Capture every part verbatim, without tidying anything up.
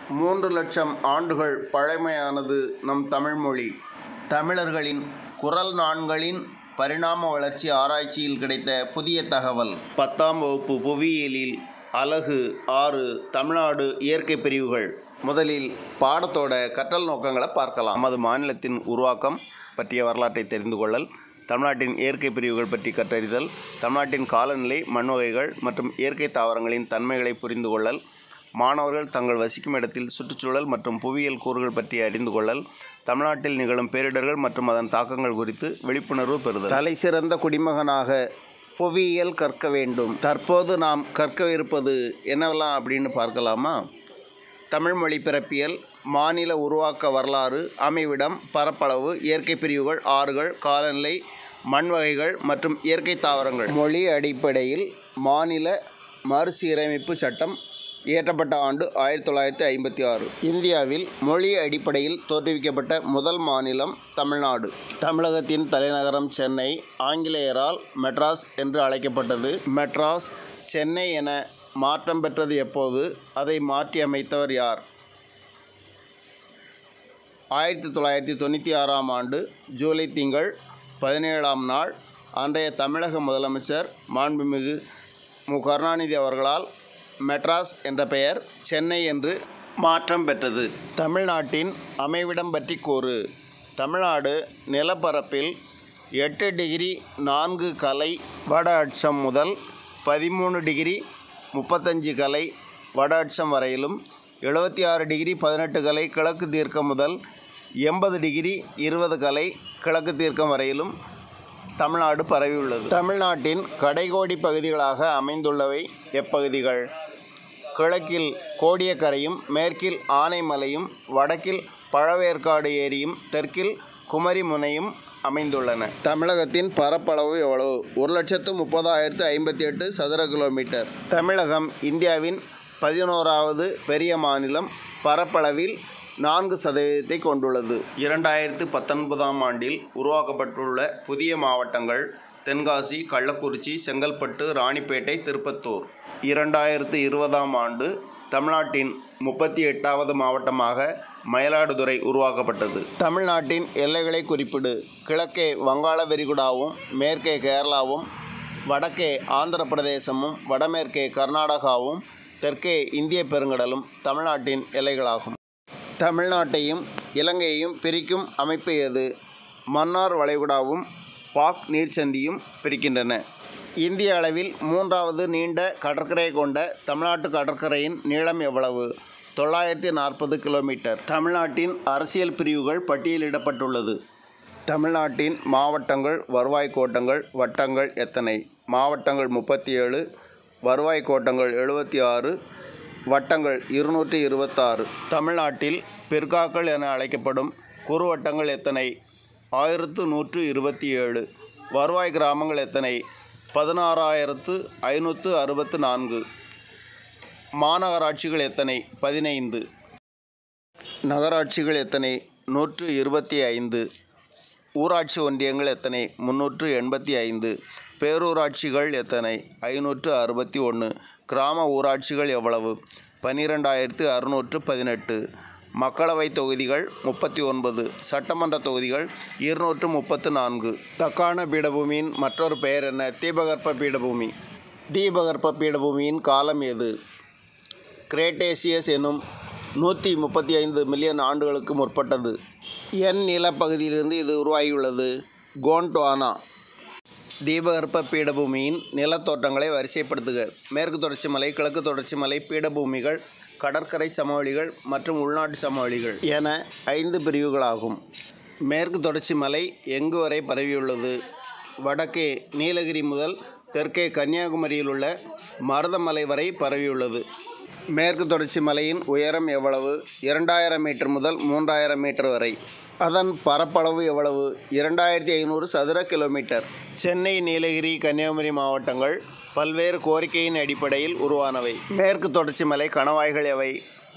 மூன்று லட்சம் ஆண்டுகள் பழமையானது நம் தமிழ்மொழி. தமிழர்களின் குரல் நாண்களின் பரிணாம வளர்ச்சி ஆராய்ச்சியில் கிடைத்த புதிய தகவல். பத்தாம் வகுப்பு புவியியலில் அலகு ஆறு தமிழ்நாடு இயற்கை பிரிவுகள். முதலில் பாடத்தோட கற்றல் நோக்கங்களை பார்க்கலாம். நமது மாநிலத்தின் உருவாக்கம் பற்றிய வரலாற்றை தெரிந்து கொள்ளல், தமிழ்நாட்டின் இயற்கை பிரிவுகள் பற்றி கற்றறிதல், தமிழ்நாட்டின் காலநிலை, மண் வகைகள் மற்றும் இயற்கை தாவரங்களின் தன்மைகளை புரிந்து கொள்ளல், மாணவர்கள் தங்கள் வசிக்கும் இடத்தில் சுற்றுச்சூழல் மற்றும் புவியியல் கூறுகள் பற்றி அறிந்து கொள்ளல், தமிழ்நாட்டில் நிகழும் பேரிடர்கள் மற்றும் அதன் தாக்கங்கள் குறித்து விழிப்புணர்வு பெறுதல். தலை சிறந்த குடிமகனாக புவியியல் கற்க வேண்டும். தற்போது நாம் கற்கவிருப்பது என்னவெல்லாம் அப்படின்னு பார்க்கலாமா? தமிழ்மொழி பிறப்பியல், மாநில உருவாக்க வரலாறு, அமைவிடம், பரப்பளவு, இயற்கை பிரிவுகள், ஆறுகள், காலநிலை, மண் வகைகள் மற்றும் இயற்கை தாவரங்கள். மொழி அடிப்படையில் மாநில மறுசீரமைப்பு சட்டம் இயற்றப்பட்ட ஆண்டு ஆயிரத்தி தொள்ளாயிரத்தி ஐம்பத்தி ஆறு. இந்தியாவில் மொழி அடிப்படையில் தோற்றுவிக்கப்பட்ட முதல் மாநிலம் தமிழ்நாடு. தமிழகத்தின் தலைநகரம் சென்னை ஆங்கிலேயரால் மெட்ராஸ் என்று அழைக்கப்பட்டது. மெட்ராஸ் சென்னை என மாற்றம் பெற்றது எப்போது? அதை மாற்றி அமைத்தவர் யார்? ஆயிரத்தி தொள்ளாயிரத்தி தொண்ணூற்றி ஆறாம் ஆண்டு ஜூலை திங்கள் பதினேழாம் நாள் அன்றைய தமிழக முதலமைச்சர் மாண்புமிகு மு கருணாநிதி அவர்களால் மெட்ராஸ் என்ற பெயர் சென்னை என்று மாற்றம் பெற்றது. தமிழ்நாட்டின் அமைவிடம் பற்றி கூறு. தமிழ்நாடு நிலப்பரப்பில் எட்டு டிகிரி நான்கு கலை வட அட்சம் முதல் பதிமூணு டிகிரி முப்பத்தஞ்சு கலை வட அட்சம் வரையிலும், எழுபத்தி ஆறு டிகிரி பதினெட்டு கலை கிழக்கு தீர்க்கம் முதல் எண்பது டிகிரி இருபது கலை கிழக்கு தீர்க்கம் வரையிலும் தமிழ்நாடு பரவியுள்ளது. தமிழ்நாட்டின் கடைகோடி பகுதிகளாக அமைந்துள்ளவை எப்பகுதிகள்? கிழக்கில் கோடியக்கரையும், மேற்கில் ஆனைமலையும், வடக்கில் பழவேற்காடு ஏரியும், தெற்கில் குமரிமுனையும் அமைந்துள்ளன. தமிழகத்தின் பரப்பளவு எவ்வளவு? ஒரு லட்சத்து முப்பதாயிரத்து ஐம்பத்தி எட்டு சதுர கிலோமீட்டர். தமிழகம் இந்தியாவின் பதினோராவது பெரிய மாநிலம். பரப்பளவில் நான்கு சதவீதத்தை கொண்டுள்ளது. இரண்டாயிரத்து பத்தொன்பதாம் ஆண்டில் உருவாக்கப்பட்டுள்ள புதிய மாவட்டங்கள் தென்காசி, கள்ளக்குறிச்சி, செங்கல்பட்டு, ராணிப்பேட்டை, திருப்பத்தூர். இரண்டாயிரத்து இருபதாம் ஆண்டு தமிழ்நாட்டின் முப்பத்தி எட்டாவது மாவட்டமாக மயிலாடுதுறை உருவாக்கப்பட்டது. தமிழ்நாட்டின் எல்லைகளை குறிப்பிடு. கிழக்கே வங்காள விரிகுடாவும், மேற்கே கேரளாவும், வடக்கே ஆந்திர பிரதேசமும், வடமேற்கே கர்நாடகாவும், தெற்கே இந்திய பெருங்கடலும் தமிழ்நாட்டின் எல்லைகளாகும். தமிழ்நாட்டையும் இலங்கையையும் பிரிக்கும் அமைப்பு எது? மன்னார் வளைகுடாவும் பாக் நீர்ச்சந்தியும் பிரிக்கின்றன. இந்திய அளவில் மூன்றாவது நீண்ட கடற்கரை கொண்ட தமிழ்நாட்டு கடற்கரையின் நீளம் எவ்வளவு? தொள்ளாயிரத்தி நாற்பது கிலோமீட்டர். தமிழ்நாட்டின் அரசியல் பிரிவுகள் பட்டியலிடப்பட்டுள்ளது. தமிழ்நாட்டின் மாவட்டங்கள், வருவாய் கோட்டங்கள், வட்டங்கள் எத்தனை? மாவட்டங்கள் முப்பத்தி ஏழு, வருவாய் கோட்டங்கள் எழுபத்தி ஆறு, வட்டங்கள் இருநூற்றி இருபத்தாறு. தமிழ்நாட்டில் பிற்காக்கள் என அழைக்கப்படும் குறுவட்டங்கள் எத்தனை? ஆயிரத்து நூற்று இருபத்தி ஏழு. வருவாய் கிராமங்கள் எத்தனை? பதினாறாயிரத்து ஐநூற்று அறுபத்து நான்கு. மாநகராட்சிகள் எத்தனை? பதினைந்து. நகராட்சிகள் எத்தனை? நூற்று இருபத்தி ஐந்து. ஊராட்சி ஒன்றியங்கள் எத்தனை? முன்னூற்று எண்பத்தி ஐந்து. பேரூராட்சிகள் எத்தனை? ஐநூற்று அறுபத்தி ஒன்று. கிராம ஊராட்சிகள் எவ்வளவு? பன்னிரெண்டாயிரத்து அறுநூற்று பதினெட்டு. மக்களவை தொகுதிகள் முப்பத்தி ஒன்பது. சட்டமன்ற தொகுதிகள் இருநூற்று முப்பத்து நான்கு. தக்கான பீடபூமியின் மற்றொரு பெயர் என்ன? தீபகற்ப பீடபூமி. தீபகற்ப பீடபூமியின் காலம் எது? கிரேட்டேசியஸ் எனும் நூற்றி முப்பத்தி ஐந்து மில்லியன் ஆண்டுகளுக்கு முற்பட்டது. என் நிலப்பகுதியிலிருந்து இது உருவாகியுள்ளது? கோண்ட்வானா. தீபகற்ப பீடபூமியின் நிலத்தோற்றங்களை வரிசைப்படுத்துக. மேற்கு தொடர்ச்சி மலை, கிழக்கு தொடர்ச்சி மலை, பீடபூமிகள், கடற்கரை சமவெளிகள் மற்றும் உள்நாட்டு சமவெளிகள் என ஐந்து பிரிவுகளாகும். மேற்கு தொடர்ச்சி மலை எங்கு வரை பரவியுள்ளது? வடக்கே நீலகிரி முதல் தெற்கே கன்னியாகுமரியில் உள்ள மருதமலை வரை பரவியுள்ளது. மேற்கு தொடர்ச்சி மலையின் உயரம் எவ்வளவு? இரண்டாயிரம் மீட்டர் முதல் மூன்றாயிரம் மீட்டர் வரை. அதன் பரப்பளவு எவ்வளவு? இரண்டாயிரத்தி ஐநூறு சதுர கிலோமீட்டர். சென்னை, நீலகிரி, கன்னியாகுமரி மாவட்டங்கள் பல்வேறு கோரிக்கையின் அடிப்படையில் உருவானவை. மேற்கு தொடர்ச்சி மலை கணவாய்கள் எவை?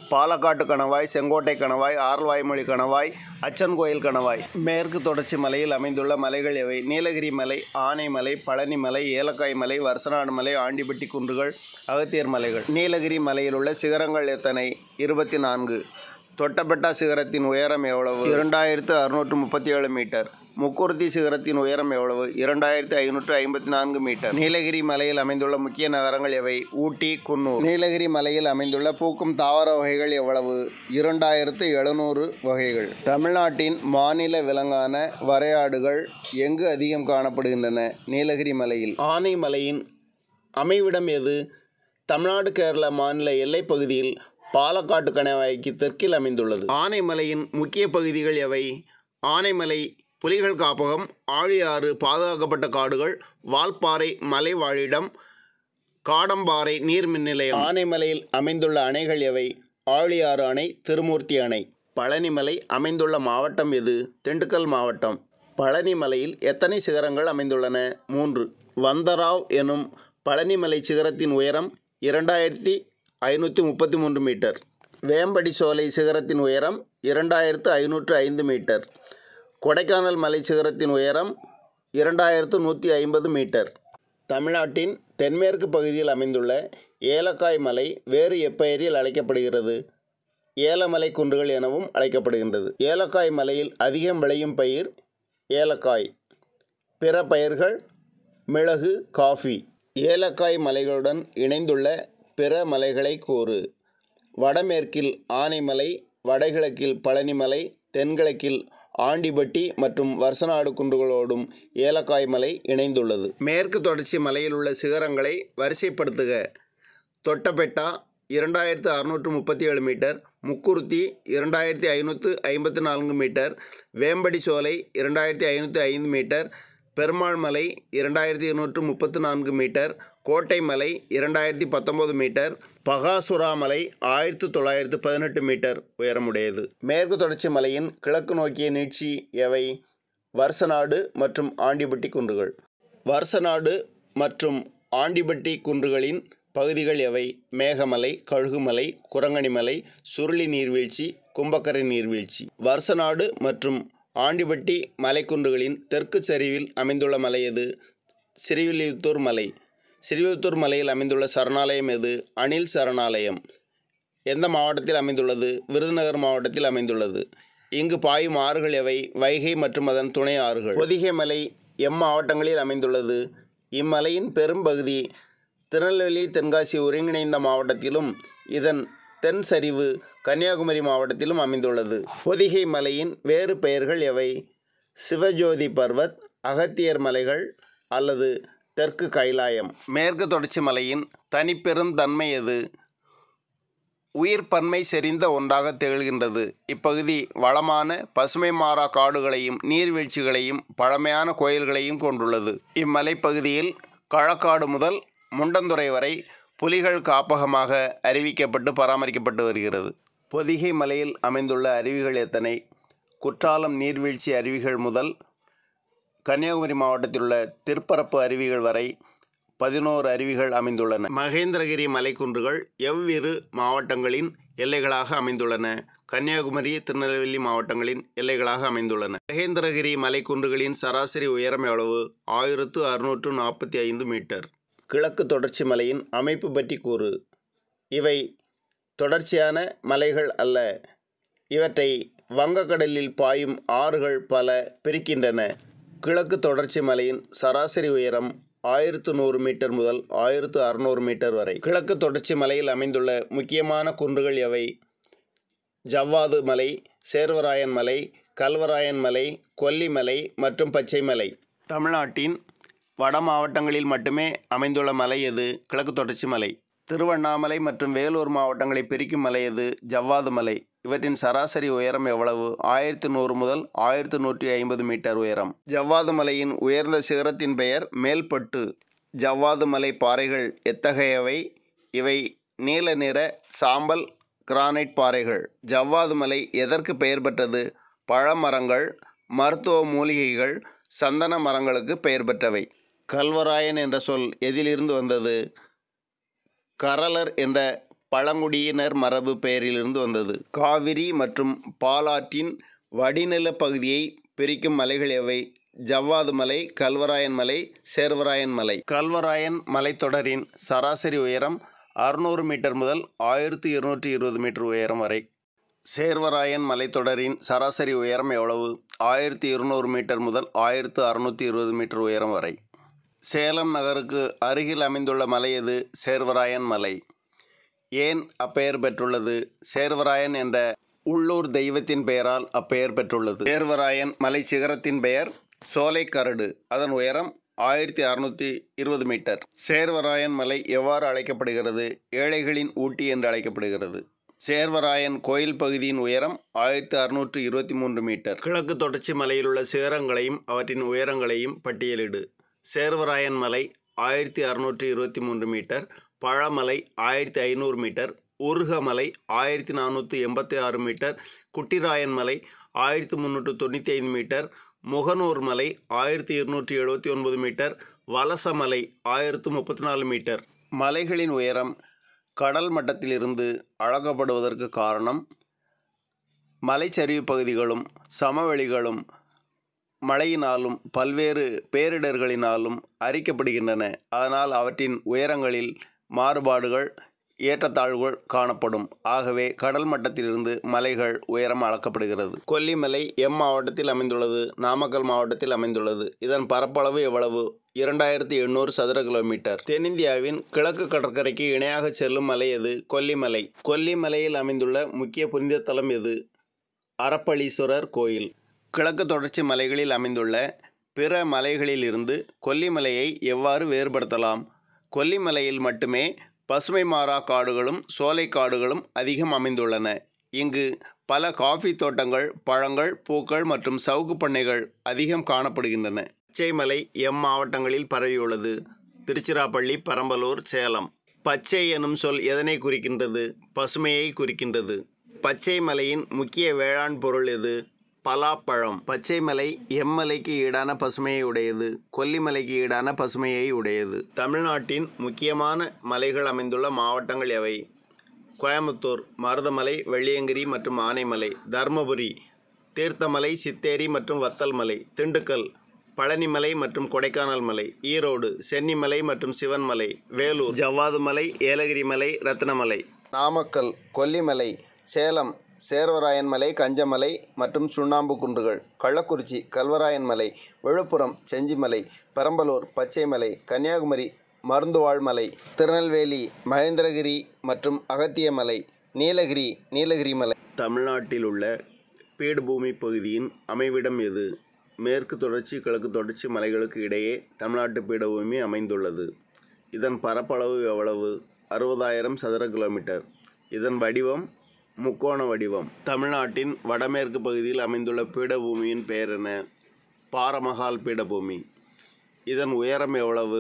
பாலக்காட்டு கணவாய், செங்கோட்டை கணவாய், ஆரல்வாய்மொழி கணவாய், அச்சன்கோயில் கணவாய். மேற்கு தொடர்ச்சி மலையில் அமைந்துள்ள மலைகள் எவை? நீலகிரி மலை, ஆனைமலை, பழனி மலை, ஏலக்காய் மலை, வருசநாடு மலை, ஆண்டிப்பட்டி குன்றுகள், அகத்தியர் மலைகள். நீலகிரி மலையில் உள்ள சிகரங்கள் எத்தனை? இருபத்தி நான்கு. தொட்டபெட்டா சிகரத்தின் உயரம் எவ்வளவு? இரண்டாயிரத்து அறுநூற்று முப்பத்தி ஏழு மீட்டர். முக்குருத்தி சிகரத்தின் உயரம் எவ்வளவு? இரண்டாயிரத்து ஐநூற்று ஐம்பத்தி நான்கு மீட்டர். நீலகிரி மலையில் அமைந்துள்ள முக்கிய நகரங்கள் எவை? ஊட்டி, குன்னூர். நீலகிரி மலையில் அமைந்துள்ள பூக்கும் தாவர வகைகள் எவ்வளவு? இரண்டாயிரத்து எழுநூறு வகைகள். தமிழ்நாட்டின் மாநில விலங்கான வரையாடுகள் எங்கு அதிகம் காணப்படுகின்றன? நீலகிரி மலையில். ஆனைமலையின் அமைவிடம் எது? தமிழ்நாடு கேரள மாநில எல்லைப் பகுதியில் பாலக்காட்டு கணவாய்க்கு தெற்கில் அமைந்துள்ளது. ஆனைமலையின் முக்கிய பகுதிகள் எவை? ஆனைமலை புலிகள் காப்பகம், ஆழியாறு பாதுகாக்கப்பட்ட காடுகள், வால்பாறை மலை வாழிடம், காடம்பாறை நீர்மின் நிலையம். ஆனைமலையில் அமைந்துள்ள அணைகள் எவை? ஆழியாறு அணை, திருமூர்த்தி அணை. பழனிமலை அமைந்துள்ள மாவட்டம் எது? திண்டுக்கல் மாவட்டம். பழனிமலையில் எத்தனை சிகரங்கள் அமைந்துள்ளன? மூன்று. வந்தராவ் எனும் பழனிமலை சிகரத்தின் உயரம் இரண்டாயிரத்தி ஐநூற்றி முப்பத்தி மூன்று மீட்டர். வேம்படி சோலை சிகரத்தின் உயரம் இரண்டாயிரத்து ஐநூற்று ஐந்து மீட்டர். கொடைக்கானல் மலை சிகரத்தின் உயரம் இரண்டாயிரத்து நூற்றி ஐம்பது மீட்டர். தமிழ்நாட்டின் தென்மேற்கு பகுதியில் அமைந்துள்ள ஏலக்காய் மலை வேறு எப்பெயரில் அழைக்கப்படுகிறது? ஏலமலை குன்றுகள் எனவும் அழைக்கப்படுகின்றது. ஏலக்காய் மலையில் அதிகம் விளையும் பயிர் ஏலக்காய். பிற பயிர்கள் மிளகு, காஃபி. ஏலக்காய் மலைகளுடன் இணைந்துள்ள பிற மலைகளை கூறு. வடமேற்கில் ஆனைமலை, வடகிழக்கில் பழனிமலை, தென்கிழக்கில் ஆண்டிப்பட்டி மற்றும் வருசநாடு குன்றுகளோடும் ஏலக்காய் மலை இணைந்துள்ளது. மேற்கு தொடர்ச்சி மலையில் உள்ள சிகரங்களை வரிசைப்படுத்துக. தொட்டபெட்டா இரண்டாயிரத்து அறுநூற்று முப்பத்தி ஏழு மீட்டர், முக்குருத்தி இரண்டாயிரத்தி ஐநூற்று ஐம்பத்தி நான்கு மீட்டர், வேம்படி சோலை இரண்டாயிரத்தி ஐநூற்றி ஐந்து மீட்டர், பெருமாள் மலை இரண்டாயிரத்தி இருநூற்று முப்பத்தி நான்கு மீட்டர், கோட்டை மலை இரண்டாயிரத்தி பத்தொன்பது மீட்டர், பகாசுரா மலை ஆயிரத்தி தொள்ளாயிரத்து பதினெட்டு மீட்டர் உயரமுடையது. மேற்கு தொடர்ச்சி மலையின் கிழக்கு நோக்கிய நீட்சி எவை? வருசநாடு மற்றும் ஆண்டிப்பட்டி குன்றுகள். வருசநாடு மற்றும் ஆண்டிப்பட்டி குன்றுகளின் பகுதிகள் எவை? மேகமலை, கழுகுமலை, குரங்கணிமலை, சுருளி நீர்வீழ்ச்சி, கும்பக்கரை நீர்வீழ்ச்சி. வருசநாடு மற்றும் ஆண்டிப்பட்டி மலைக்குன்றுகளின் தெற்கு சரிவில் அமைந்துள்ள மலை எது? ஸ்ரீவில்லிபுத்தூர் மலை. ஸ்ரீவில்லிபுத்தூர் மலையில் அமைந்துள்ள சரணாலயம் எது? அணில் சரணாலயம். எந்த மாவட்டத்தில் அமைந்துள்ளது? விருதுநகர் மாவட்டத்தில் அமைந்துள்ளது. இங்கு பாயும் ஆறுகள் எவை? வைகை மற்றும் அதன் துணை ஆறுகள். பொதிகை மலை எம் மாவட்டங்களில் அமைந்துள்ளது? இம்மலையின் பெரும்பகுதி திருநெல்வேலி, தென்காசி ஒருங்கிணைந்த மாவட்டத்திலும் இதன் தென் சரிவு கன்னியாகுமரி மாவட்டத்திலும் அமைந்துள்ளது. பொதிகை மலையின் வேறு பெயர்கள் எவை? சிவஜோதி பர்வத், அகத்தியர் மலைகள் அல்லது தெற்கு கைலாயம். மேற்கு தொடர்ச்சி மலையின் தனிப்பெருந்தன்மை எது? உயிர் பன்மை செறிந்த ஒன்றாக திகழ்கின்றது. இப்பகுதி வளமான பசுமை மாறா காடுகளையும் நீர்வீழ்ச்சிகளையும் பழமையான கோயில்களையும் கொண்டுள்ளது. இம்மலைப்பகுதியில் களக்காடு முதல் முண்டந்துறை வரை புலிகள் காப்பகமாக அறிவிக்கப்பட்டு பராமரிக்கப்பட்டு வருகிறது. பொதிகை மலையில் அமைந்துள்ள அருவிகள் எத்தனை? குற்றாலம் நீர்வீழ்ச்சி அருவிகள் முதல் கன்னியாகுமரி மாவட்டத்தில் உள்ள திருப்பரப்பு அருவிகள் வரை பதினோரு அருவிகள் அமைந்துள்ளன. மகேந்திரகிரி மலைக்குன்றுகள் எவ்விரு மாவட்டங்களின் எல்லைகளாக அமைந்துள்ளன? கன்னியாகுமரி, திருநெல்வேலி மாவட்டங்களின் எல்லைகளாக அமைந்துள்ளன. மகேந்திரகிரி மலைக்குன்றுகளின் சராசரி உயரம் எவ்வளவு? ஆயிரத்து அறுநூற்று நாற்பத்தி ஐந்து மீட்டர். கிழக்கு தொடர்ச்சி மலையின் அமைப்பு பற்றி கூறு. இவை தொடர்ச்சியான மலைகள் அல்ல. இவற்றை வங்கக்கடலில் பாயும் ஆறுகள் பல பிரிக்கின்றன. கிழக்கு தொடர்ச்சி மலையின் சராசரி உயரம் ஆயிரத்து நூறு மீட்டர் முதல் ஆயிரத்து அறுநூறு மீட்டர் வரை. கிழக்கு தொடர்ச்சி மலையில் அமைந்துள்ள முக்கியமான குன்றுகள் எவை? ஜவ்வாது மலை, சேர்வராயன் மலை, கல்வராயன் மலை, கொல்லிமலை மற்றும் பச்சைமலை. தமிழ்நாட்டின் வட மாவட்டங்களில் மட்டுமே அமைந்துள்ள மலை எது? கிழக்கு தொடர்ச்சி மலை. திருவண்ணாமலை மற்றும் வேலூர் மாவட்டங்களை பிரிக்கும் மலை எது? ஜவ்வாது மலை. இவற்றின் சராசரி உயரம் எவ்வளவு? ஆயிரத்தி நூறு முதல் ஆயிரத்தி நூற்றி ஐம்பது மீட்டர் உயரம். ஜவ்வாது மலையின் உயர்ந்த சிகரத்தின் பெயர் மேல்பட்டு. ஜவ்வாது மலை பாறைகள் எத்தகையவை? இவை நீல நிற சாம்பல் கிரானைட் பாறைகள். ஜவ்வாது மலை எதற்கு பெயர் பெற்றது? பழமரங்கள், மருத்துவ மூலிகைகள், சந்தன மரங்களுக்கு பெயர் பெற்றவை. கல்வராயன் என்ற சொல் எதிலிருந்து வந்தது? கரலர் என்ற பழங்குடியினர் மரபு பெயரிலிருந்து வந்தது. காவிரி மற்றும் பாலாற்றின் வடிநில பகுதியை பிரிக்கும் மலைகள் எவை? ஜவ்வாது மலை, கல்வராயன் மலை, சேர்வராயன் மலை. கல்வராயன் மலைத்தொடரின் சராசரி உயரம் அறுநூறு மீட்டர் முதல் ஆயிரத்தி இருநூற்றி இருபது மீட்டர் உயரம் வரை. சேர்வராயன் மலைத்தொடரின் சராசரி உயரம் எவ்வளவு? ஆயிரத்தி இருநூறு மீட்டர் முதல் ஆயிரத்து அறுநூற்றி இருபது மீட்டர் உயரம் வரை. சேலம் நகருக்கு அருகில் அமைந்துள்ள மலை எது? சேர்வராயன் மலை. ஏன் அப்பெயர் பெற்றுள்ளது? சேர்வராயன் என்ற உள்ளூர் தெய்வத்தின் பெயரால் அப்பெயர் பெற்றுள்ளது. சேர்வராயன் மலை சிகரத்தின் பெயர் சோலைக்கரடு. அதன் உயரம் ஆயிரத்தி அறுநூற்றி இருபது மீட்டர். சேர்வராயன் மலை எவ்வாறு அழைக்கப்படுகிறது? ஏழைகளின் ஊட்டி என்று அழைக்கப்படுகிறது. சேர்வராயன் கோயில் பகுதியின் உயரம் ஆயிரத்தி அறுநூற்று இருபத்தி மூன்று மீட்டர். கிழக்கு தொடர்ச்சி மலையில் உள்ள சிகரங்களையும் அவற்றின் உயரங்களையும் பட்டியலிடு. சேர்வராயன் மலை ஆயிரத்தி அறுநூற்றி இருபத்தி மூன்று மீட்டர், பழமலை ஆயிரத்தி ஐநூறு மீட்டர், உருகமலை ஆயிரத்தி நானூற்றி எண்பத்தி ஆறு மீட்டர், குட்டிராயன் மலை ஆயிரத்தி முந்நூற்று தொண்ணூற்றி ஐந்து மீட்டர், முகனூர் மலை ஆயிரத்தி இருநூற்றி எழுபத்தி ஒன்பது மீட்டர், வலசமலை ஆயிரத்து முப்பத்தி நாலு மீட்டர். மலைகளின் உயரம் கடல் மட்டத்திலிருந்து அளக்கப்படுவதற்கு காரணம் மலைச்சரிவு பகுதிகளும் சமவெளிகளும் மழையினாலும் பல்வேறு பேரிடர்களினாலும் அரிக்கப்படுகின்றன. அதனால் அவற்றின் உயரங்களில் மாறுபாடுகள் ஏற்றத்தாழ்வுகள் காணப்படும். ஆகவே கடல் மட்டத்திலிருந்து மலைகள் உயரம் அளக்கப்படுகிறது. கொல்லிமலை எம் மாவட்டத்தில் அமைந்துள்ளது? நாமக்கல் மாவட்டத்தில் அமைந்துள்ளது. இதன் பரப்பளவு எவ்வளவு? இரண்டாயிரத்தி எண்ணூறு சதுர கிலோமீட்டர். தென்னிந்தியாவின் கிழக்கு கடற்கரைக்கு இணையாக செல்லும் மலை எது? கொல்லிமலை. கொல்லிமலையில் அமைந்துள்ள முக்கிய புனித தலம் எது? அரப்பளீஸ்வரர் கோயில். கிழக்கு தொடர்ச்சி மலைகளில் அமைந்துள்ள பிற மலைகளிலிருந்து கொல்லிமலையை எவ்வாறு வேறுபடுத்தலாம்? கொல்லிமலையில் மட்டுமே பசுமை மாறா காடுகளும் சோலை காடுகளும் அதிகம் அமைந்துள்ளன. இங்கு பல காஃபி தோட்டங்கள், பழங்கள், பூக்கள் மற்றும் சவுக்கு பண்ணைகள் அதிகம் காணப்படுகின்றன. பச்சை மலை எம் மாவட்டங்களில் பரவியுள்ளது? திருச்சிராப்பள்ளி, பெரம்பலூர், சேலம். பச்சை எனும் சொல் எதனை குறிக்கின்றது? பசுமையை குறிக்கின்றது. பச்சை மலையின் முக்கிய வேளாண் பொருள் எது? பலாப்பழம். பச்சை மலை எம்மலைக்கு ஈடான பசுமையை உடையது, கொல்லிமலைக்கு ஈடான பசுமையை உடையது. தமிழ்நாட்டின் முக்கியமான மலைகள் அமைந்துள்ள மாவட்டங்கள் எவை? கோயம்புத்தூர், மருதமலை, வெள்ளியங்கிரி மற்றும் ஆனைமலை. தர்மபுரி, தீர்த்தமலை, சித்தேரி மற்றும் வத்தல் மலை. திண்டுக்கல், பழனிமலை மற்றும் கொடைக்கானல் மலை. ஈரோடு, சென்னிமலை மற்றும் சிவன்மலை. வேலூர், ஜவ்வாது மலை, ஏலகிரி மலை, ரத்னமலை. நாமக்கல், கொல்லிமலை. சேலம், சேர்வராயன் மலை, கஞ்சமலை மற்றும் சுண்ணாம்பு குன்றுகள். கள்ளக்குறிச்சி, கல்வராயன் மலை. விழுப்புரம், செஞ்சிமலை. பெரம்பலூர், பச்சை மலை. கன்னியாகுமரி, மருந்துவாழ் மலை. திருநெல்வேலி, மகேந்திரகிரி மற்றும் அகத்திய மலை. நீலகிரி, நீலகிரி மலை. தமிழ்நாட்டில் உள்ள பீடபூமி பகுதியின் அமைவிடம் எது? மேற்கு தொடர்ச்சி கிழக்கு தொடர்ச்சி மலைகளுக்கு இடையே தமிழ்நாட்டு பீடபூமி அமைந்துள்ளது. இதன் பரப்பளவு எவ்வளவு? அறுபதாயிரம் சதுர கிலோமீட்டர். இதன் வடிவம் முக்கோண வடிவம். தமிழ்நாட்டின் வடமேற்கு பகுதியில் அமைந்துள்ள பீடபூமியின் பெயர் என்ன? பாரமகால் பீடபூமி. இதன் உயரம் எவ்வளவு?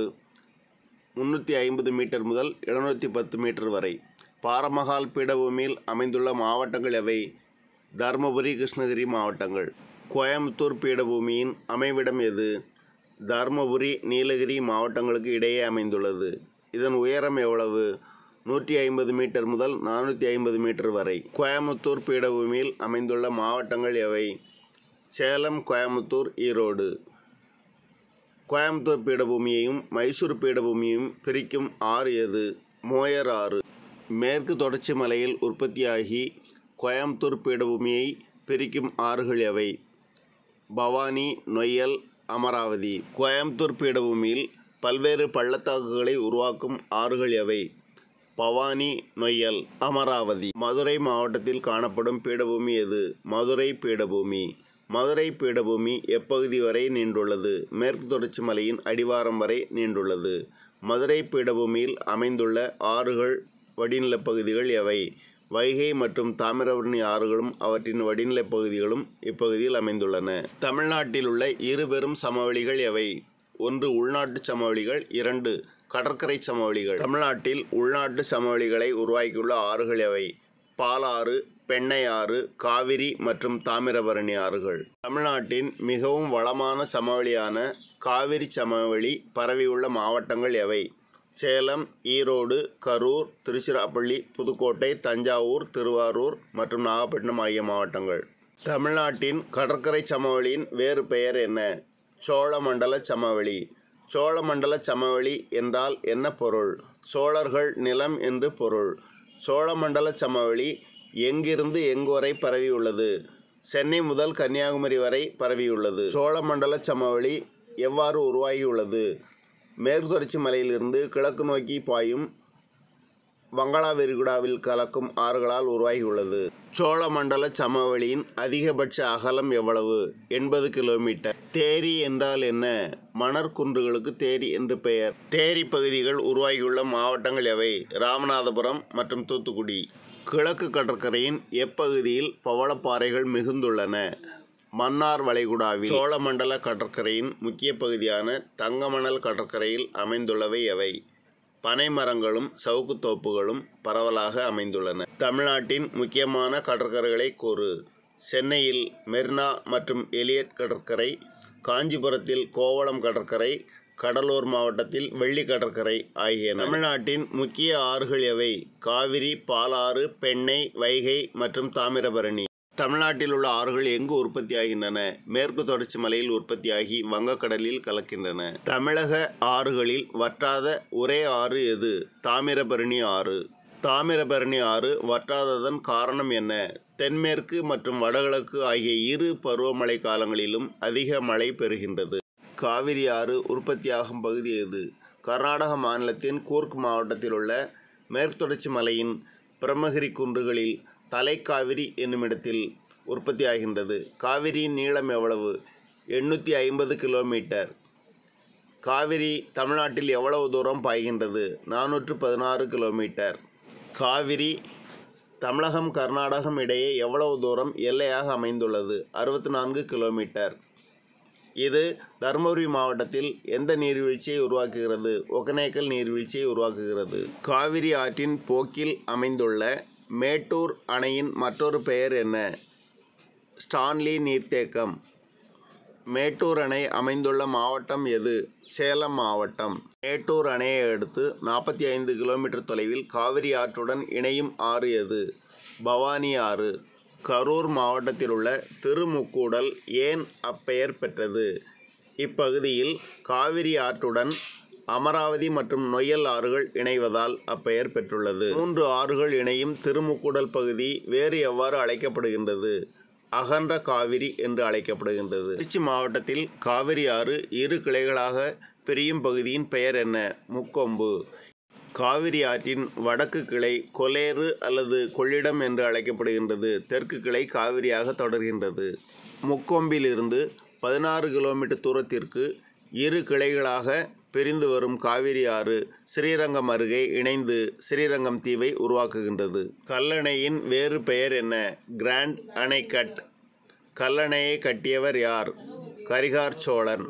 முன்னூற்றி ஐம்பது மீட்டர் முதல் எழுநூற்றி பத்து மீட்டர் வரை. பாரமகால் பீடபூமியில் அமைந்துள்ள மாவட்டங்கள் எவை? தர்மபுரி, கிருஷ்ணகிரி மாவட்டங்கள். கோயம்புத்தூர் பீடபூமியின் அமைவிடம் எது? தர்மபுரி, நீலகிரி மாவட்டங்களுக்கு இடையே அமைந்துள்ளது. இதன் உயரம் எவ்வளவு? நூற்றி ஐம்பது மீட்டர் முதல் நானூற்றி ஐம்பது மீட்டர் வரை. கோயம்புத்தூர் பீடபூமியில் அமைந்துள்ள மாவட்டங்கள் எவை? சேலம், கோயம்புத்தூர், ஈரோடு. கோயம்புத்தூர் பீடபூமியையும் மைசூர் பீடபூமியையும் பிரிக்கும் ஆறு எது? மோயர் ஆறு. மேற்கு தொடர்ச்சி மலையில் உற்பத்தியாகி கோயம்புத்தூர் பீடபூமியை பிரிக்கும் ஆறுகள் எவை? பவானி, நொய்யல், அமராவதி. கோயம்புத்தூர் பீடபூமியில் பல்வேறு பள்ளத்தாக்குகளை உருவாக்கும் ஆறுகள் எவை? பவானி, நொய்யல், அமராவதி. மதுரை மாவட்டத்தில் காணப்படும் பீடபூமி எது? மதுரை பீடபூமி. மதுரை பீடபூமி எப்பகுதி வரை நீண்டுள்ளது? மேற்கு தொடர்ச்சி மலையின் அடிவாரம் வரை நீண்டுள்ளது. மதுரை பீடபூமியில் அமைந்துள்ள ஆறுகள் வடிநிலப் பகுதிகள் எவை? வைகை மற்றும் தாமிரபரணி ஆறுகளும் அவற்றின் வடிநிலப் பகுதிகளும் இப்பகுதியில் அமைந்துள்ளன. தமிழ்நாட்டில் உள்ள இரு பெரும் சமவெளிகள் எவை? ஒன்று உள்நாட்டு சமவெளிகள், இரண்டு கடற்கரை சமவெளிகள். தமிழ்நாட்டில் உள்நாட்டு சமவெளிகளை உருவாக்கியுள்ள ஆறுகள் எவை? பாலாறு, பெண்ணை ஆறு, காவிரி மற்றும் தாமிரபரணி ஆறுகள். தமிழ்நாட்டின் மிகவும் வளமான சமவெளியான காவிரி சமவெளி பரவியுள்ள மாவட்டங்கள் எவை? சேலம், ஈரோடு, கரூர், திருச்சிராப்பள்ளி, புதுக்கோட்டை, தஞ்சாவூர், திருவாரூர் மற்றும் நாகப்பட்டினம் ஆகிய மாவட்டங்கள். தமிழ்நாட்டின் கடற்கரை சமவெளியின் வேறு பெயர் என்ன? சோழமண்டல சமவெளி. சோழமண்டல சமவெளி என்றால் என்ன பொருள்? சோழர்கள் நிலம் என்று பொருள். சோழமண்டல சமவெளி எங்கிருந்து எங்கு வரை பரவியுள்ளது? சென்னை முதல் கன்னியாகுமரி வரை பரவியுள்ளது. சோழமண்டல சமவெளி எவ்வாறு உருவாகியுள்ளது? மேற்கு தொடர்ச்சி மலையிலிருந்து கிழக்கு நோக்கி பாயும் வங்காள விரிகுடாவில் கலக்கும் ஆறுகளால் உருவாகியுள்ளது. சோழமண்டல சமவெளியின் அதிகபட்ச அகலம் எவ்வளவு? எண்பது கிலோமீட்டர். தேரி என்றால் என்ன? மணற்குன்றுகளுக்கு தேரி என்று பெயர். தேரி பகுதிகள் உருவாகியுள்ள மாவட்டங்கள் எவை? ராமநாதபுரம் மற்றும் தூத்துக்குடி. கிழக்கு கடற்கரையின் எப்பகுதியில் பவளப்பாறைகள் மிகுந்துள்ளன? மன்னார் வளைகுடாவில். சோழமண்டல கடற்கரையின் முக்கிய பகுதியான தங்கமணல் கடற்கரையில் அமைந்துள்ளவை எவை? பனை மரங்களும் சவுக்கு தோப்புகளும் பரவலாக அமைந்துள்ளன. தமிழ்நாட்டின் முக்கியமான கடற்கரைகளை கூறு. சென்னையில் மெரினா மற்றும் எலியட் கடற்கரை, காஞ்சிபுரத்தில் கோவளம் கடற்கரை, கடலூர் மாவட்டத்தில் வெள்ளி கடற்கரை ஆகியன. தமிழ்நாட்டின் முக்கிய ஆறுகள் எவை? காவிரி, பாலாறு, பெண்ணை, வைகை மற்றும் தாமிரபரணி. தமிழ்நாட்டில் உள்ள ஆறுகள் எங்கு உற்பத்தியாகின்றன? மேற்கு தொடர்ச்சி மலையில் உற்பத்தியாகி வங்கக்கடலில் கலக்கின்றன. தமிழக ஆறுகளில் வற்றாத ஒரே ஆறு எது? தாமிரபரணி ஆறு. தாமிரபரணி ஆறு வற்றாததன் காரணம் என்ன? தென்மேற்கு மற்றும் வடகிழக்கு ஆகிய இரு பருவமழை காலங்களிலும் அதிக மழை பெறுகின்றது. காவிரி ஆறு உற்பத்தியாகும் பகுதி எது? கர்நாடக மாநிலத்தின் கூர்க் மாவட்டத்தில் உள்ள மேற்கு தொடர்ச்சி மலையின் பிரம்மகிரி குன்றுகளில் தலைக்காவிரி என்னுமிடத்தில் உற்பத்தியாகின்றது. காவிரியின் நீளம் எவ்வளவு? எண்ணூற்றி ஐம்பது கிலோமீட்டர். காவிரி தமிழ்நாட்டில் எவ்வளவு தூரம் பாய்கின்றது? நானூற்று பதினாறு கிலோமீட்டர். காவிரி தமிழகம் கர்நாடகம் இடையே எவ்வளவு தூரம் எல்லையாக அமைந்துள்ளது? அறுபத்தி நான்கு கிலோமீட்டர். இது தருமபுரி மாவட்டத்தில் எந்த நீர்வீழ்ச்சியை உருவாக்குகிறது? ஒகனேக்கல் நீர்வீழ்ச்சியை உருவாக்குகிறது. காவிரி ஆற்றின் போக்கில் அமைந்துள்ள மேட்டூர் அணையின் மற்றொரு பெயர் என்ன? ஸ்டான்லி நீர்த்தேக்கம். மேட்டூர் அணை அமைந்துள்ள மாவட்டம் எது? சேலம் மாவட்டம். மேட்டூர் அணையை அடுத்து நாற்பத்தி ஐந்து கிலோமீட்டர் தொலைவில் காவிரி ஆற்றுடன் இணையும் ஆறு எது? பவானி ஆறு. கரூர் மாவட்டத்தில் உள்ள திருமுக்கூடல் ஏன் அப்பெயர் பெற்றது? இப்பகுதியில் காவிரி ஆற்றுடன் அமராவதி மற்றும் நொய்யல் ஆறுகள் இணைவதால் அப்பெயர் பெற்றுள்ளது. மூன்று ஆறுகள் இணையும் திருமுக்கூடல் பகுதி வேறு எவ்வாறு அழைக்கப்படுகின்றது? அகன்ற காவிரி என்று அழைக்கப்படுகின்றது. திருச்சி மாவட்டத்தில் காவிரி ஆறு இரு கிளைகளாக பிரியும் பகுதியின் பெயர் என்ன? முக்கொம்பு. காவிரி ஆற்றின் வடக்கு கிளை கொலேறு அல்லது கொள்ளிடம் என்று அழைக்கப்படுகின்றது. தெற்கு கிளை காவிரியாக தொடர்கின்றது. முக்கொம்பிலிருந்து பதினாறு கிலோமீட்டர் தூரத்திற்கு இரு கிளைகளாக பிரிந்து வரும் காவிரி ஆறு ஸ்ரீரங்கம் அருகே இணைந்து ஸ்ரீரங்கம் தீவை உருவாக்குகின்றது. கல்லணையின் வேறு பெயர் என்ன? கிராண்ட் அணைக்கட். கல்லணையை கட்டியவர் யார்? கரிகார் சோழன்.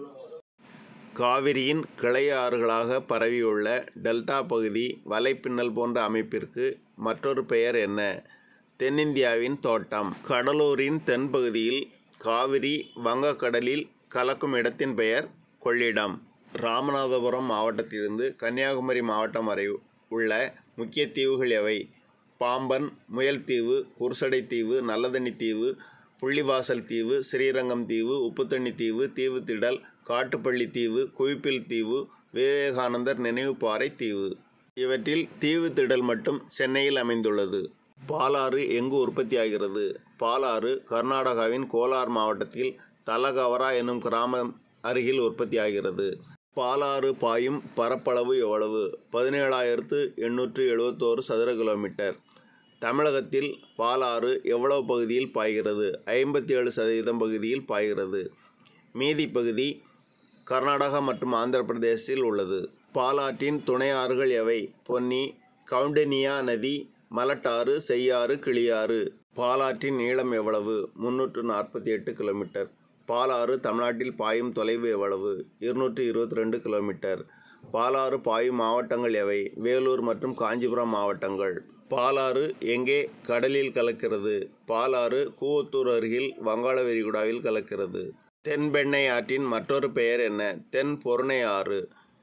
காவிரியின் கிளை ஆறுகளாக பரவியுள்ள டெல்டா பகுதி வலைப்பின்னல் போன்ற அமைப்பிற்கு மற்றொரு பெயர் என்ன? தென்னிந்தியாவின் தோட்டம். கடலூரின் தென்பகுதியில் காவிரி வங்கக்கடலில் கலக்கும் இடத்தின் பெயர் கொள்ளிடம். ராமநாதபுரம் மாவட்டத்திலிருந்து கன்னியாகுமரி மாவட்டம் வரை உள்ள முக்கிய தீவுகள் எவை? பாம்பன், முயல்தீவு, குர்சடை தீவு, நல்லதண்ணி தீவு, புள்ளிவாசல் தீவு, ஸ்ரீரங்கம் தீவு, உப்புத்தண்ணி தீவு, தீவுத்திடல், காட்டுப்பள்ளி தீவு, குவிப்பில் தீவு, விவேகானந்தர் நினைவுப்பாறை தீவு. இவற்றில் தீவுத்திடல் மட்டும் சென்னையில் அமைந்துள்ளது. பாலாறு எங்கு உற்பத்தியாகிறது? பாலாறு கர்நாடகாவின் கோலார் மாவட்டத்தில் தலகவரா என்னும் கிராமம் அருகில் உற்பத்தியாகிறது. பாலாறு பாயும் பரப்பளவு எவ்வளவு? பதினேழாயிரத்து எண்ணூற்று எழுபத்தோரு சதுர கிலோமீட்டர். தமிழகத்தில் பாலாறு எவ்வளவு பகுதியில் பாய்கிறது? ஐம்பத்தி ஏழு சதவீதம் பகுதியில் பாய்கிறது. மீதி பகுதி கர்நாடகா மற்றும் ஆந்திர பிரதேசத்தில் உள்ளது. பாலாற்றின் துணை ஆறுகள் எவை? பொன்னி, கவுண்டனியா நதி, மலட்டாறு, செய்யாறு, கிளியாறு. பாலாற்றின் நீளம் எவ்வளவு? முன்னூற்று நாற்பத்தி எட்டு கிலோமீட்டர். பாலாறு தமிழ்நாட்டில் பாயும் தொலைவு எவ்வளவு? இருநூற்றி இருபத்தி ரெண்டு கிலோமீட்டர். பாலாறு பாயும் மாவட்டங்கள் எவை? வேலூர் மற்றும் காஞ்சிபுரம் மாவட்டங்கள். பாலாறு எங்கே கடலில் கலக்கிறது? பாலாறு கூவத்தூர் அருகில் வங்காள விரிகுடாவில் கலக்கிறது. தென்பெண்ணை ஆற்றின் மற்றொரு பெயர் என்ன? தென் பொருணை ஆறு.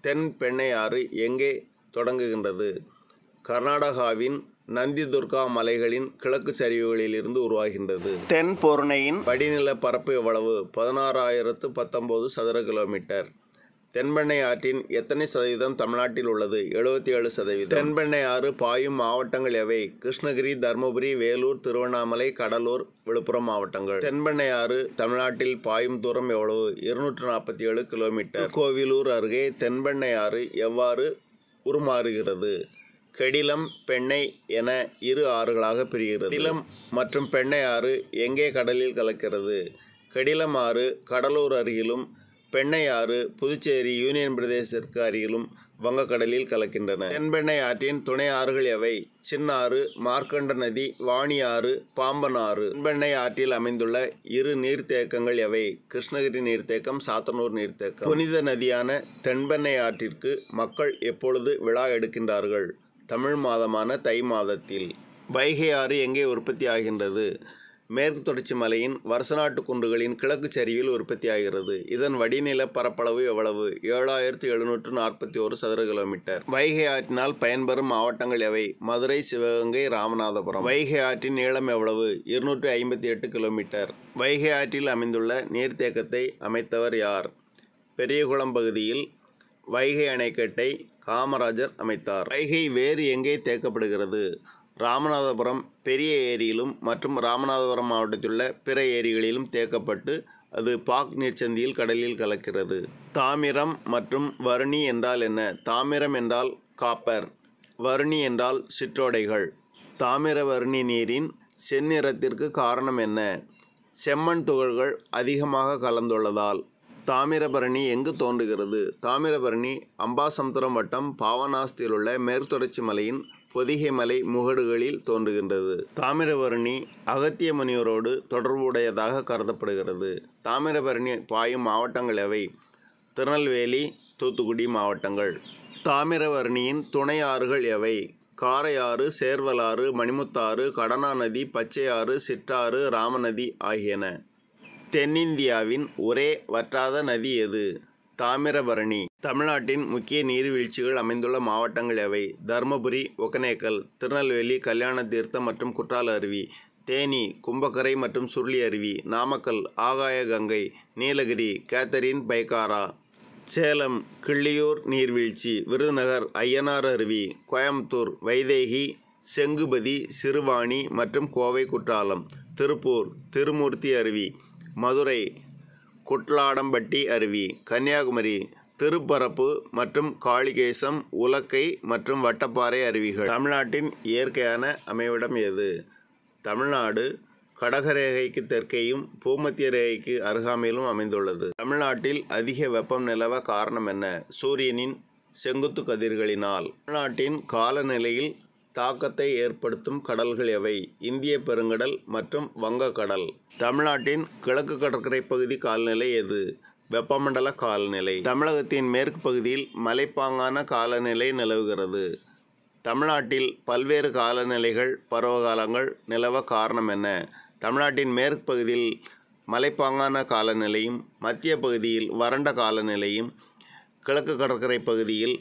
தென் பெண்ணையாறு எங்கே தொடங்குகின்றது? கர்நாடகாவின் நந்திதுர்கா மலைகளின் கிழக்கு சரிவுகளிலிருந்து உருவாகின்றது. தென் பொருணையின் படிநில பரப்பு எவ்வளவு? பதினாறாயிரத்து பத்தொன்பது சதுர கிலோமீட்டர். தென்பெண்ணை ஆற்றின் எத்தனை சதவீதம் தமிழ்நாட்டில் உள்ளது? எழுபத்தி ஏழு சதவீதம். தென்பெண்ணை ஆறு பாயும் மாவட்டங்கள் எவை? கிருஷ்ணகிரி, தருமபுரி, வேலூர், திருவண்ணாமலை, கடலூர், விழுப்புரம் மாவட்டங்கள். தென்பெண்ணை ஆறு தமிழ்நாட்டில் பாயும் தூரம் எவ்வளவு? இருநூற்று நாற்பத்தி ஏழு கிலோமீட்டர். கோவிலூர் அருகே தென்பெண்ணை ஆறு எவ்வாறு உருமாறுகிறது? கெடிலம், பெண்ணை என இரு ஆறுகளாக பிரிகிறது. கெடிலம் மற்றும் பெண்ணை ஆறு எங்கே கடலில் கலக்கிறது? கெடிலம் ஆறு கடலூர் அருகிலும், பெண்ணை ஆறு புதுச்சேரி யூனியன் பிரதேசத்திற்கு அருகிலும் வங்கக்கடலில் கலக்கின்றன. தென்பெண்ணை ஆற்றின் துணை ஆறுகள் எவை? சின்னாறு, மார்க்கண்ட நதி, வாணி ஆறு, பாம்பன் ஆறு. தென்பெண்ணை ஆற்றில் அமைந்துள்ள இரு நீர்த்தேக்கங்கள் எவை? கிருஷ்ணகிரி நீர்த்தேக்கம், சாத்தனூர் நீர்த்தேக்கம். புனித நதியான தென்பெண்ணை ஆற்றிற்கு மக்கள் எப்பொழுது விழா எடுக்கின்றார்கள்? தமிழ் மாதமான தை மாதத்தில். வைகை ஆறு எங்கே உற்பத்தி ஆகின்றது? மேற்கு தொடர்ச்சி மலையின் வருசநாட்டு குன்றுகளின் கிழக்கு சரிவில் உற்பத்தியாகிறது. இதன் வடிநில பரப்பளவு எவ்வளவு? ஏழாயிரத்து எழுநூற்று நாற்பத்தி ஒரு சதுர கிலோமீட்டர். வைகை ஆற்றினால் பயன்பெறும் மாவட்டங்கள் எவை? மதுரை, சிவகங்கை, ராமநாதபுரம். வைகை ஆற்றின் நீளம் எவ்வளவு? இருநூற்று ஐம்பத்தி எட்டு கிலோமீட்டர். வைகை ஆற்றில் அமைந்துள்ள நீர்த்தேக்கத்தை அமைத்தவர் யார்? பெரியகுளம் பகுதியில் வைகை அணைக்கட்டை காமராஜர் அமைத்தார். வைகை வேறு எங்கே தேக்கப்படுகிறது? ராமநாதபுரம் பெரிய ஏரியிலும் மற்றும் ராமநாதபுரம் மாவட்டத்திலுள்ள பிற ஏரிகளிலும் தேக்கப்பட்டு அது பாக் நீர்ச்சந்தியில் கடலில் கலக்கிறது. தாமிரம் மற்றும் வறுணி என்றால் என்ன? தாமிரம் என்றால் காப்பர், வறுணி என்றால் சிற்றோடைகள். தாமிரவருணி நீரின் செந்நிறத்திற்கு காரணம் என்ன? செம்மண் துகள்கள் அதிகமாக கலந்துள்ளதால். தாமிரபரணி எங்கு தோன்றுகிறது? தாமிரபரணி அம்பாசமுத்திரம் வட்டம் பாபநாசத்தில் உள்ள மேற்கு தொடர்ச்சி மலையின் பொதிகை மலை முகடுகளில் தோன்றுகின்றது. தாமிரபரணி அகத்திய முனிவரோடு தொடர்புடையதாக கருதப்படுகிறது. தாமிரபரணி பாயும் மாவட்டங்கள் எவை? திருநெல்வேலி, தூத்துக்குடி மாவட்டங்கள். தாமிரபரணியின் துணை ஆறுகள் எவை? காரையாறு, சேர்வலாறு, மணிமுத்தாறு, கடனா நதி, பச்சையாறு, சிற்றாறு, ராமநதி ஆகியன. தென்னிந்தியாவின் ஒரே வற்றாத நதி எது? தாமிரபரணி. தமிழ்நாட்டின் முக்கிய நீர்வீழ்ச்சிகள் அமைந்துள்ள மாவட்டங்கள் எவை? தருமபுரி, ஒகனேக்கல், திருநெல்வேலி, கல்யாண தீர்த்தம் மற்றும் குற்றால அருவி, தேனி, கும்பக்கரை மற்றும் சுருளி அருவி, நாமக்கல், ஆகாய கங்கை, நீலகிரி, கேத்தரின் பைகாரா, சேலம், கிள்ளியூர் நீர்வீழ்ச்சி, விருதுநகர், ஐயனார் அருவி, கோயம்புத்தூர், வைதேகி, செங்குபதி, சிறுவாணி மற்றும் கோவை குற்றாலம், திருப்பூர், திருமூர்த்தி அருவி, மதுரை, குட்லாடம்பட்டி அருவி, கன்னியாகுமரி, திருப்பரப்பு மற்றும் காளிகேசம், உலக்கை மற்றும் வட்டப்பாறை அருவிகள். தமிழ்நாட்டின் இயற்கையான அமைவிடம் எது? தமிழ்நாடு கடகரேகைக்கு தெற்கேயும் பூமத்திய ரேகைக்கு அருகாமையிலும் அமைந்துள்ளது. தமிழ்நாட்டில் அதிக வெப்பம் நிலவ காரணம் என்ன? சூரியனின் செங்குத்து கதிர்களினால். தமிழ்நாட்டின் காலநிலையில் தாக்கத்தை ஏற்படுத்தும் கடல்கள் எவை? இந்திய பெருங்கடல் மற்றும் வங்கக்கடல். தமிழ்நாட்டின் கிழக்கு கடற்கரை பகுதி காலநிலை எது? வெப்பமண்டல காலநிலை. தமிழகத்தின் மேற்கு பகுதியில் மலைப்பாங்கான காலநிலை நிலவுகிறது. தமிழ்நாட்டில் பல்வேறு காலநிலைகள் பருவகாலங்கள் நிலவ காரணம் என்ன? தமிழ்நாட்டின் மேற்கு பகுதியில் மலைப்பாங்கான காலநிலையும், மத்திய பகுதியில் வறண்ட காலநிலையும், கிழக்கு கடற்கரை பகுதியில்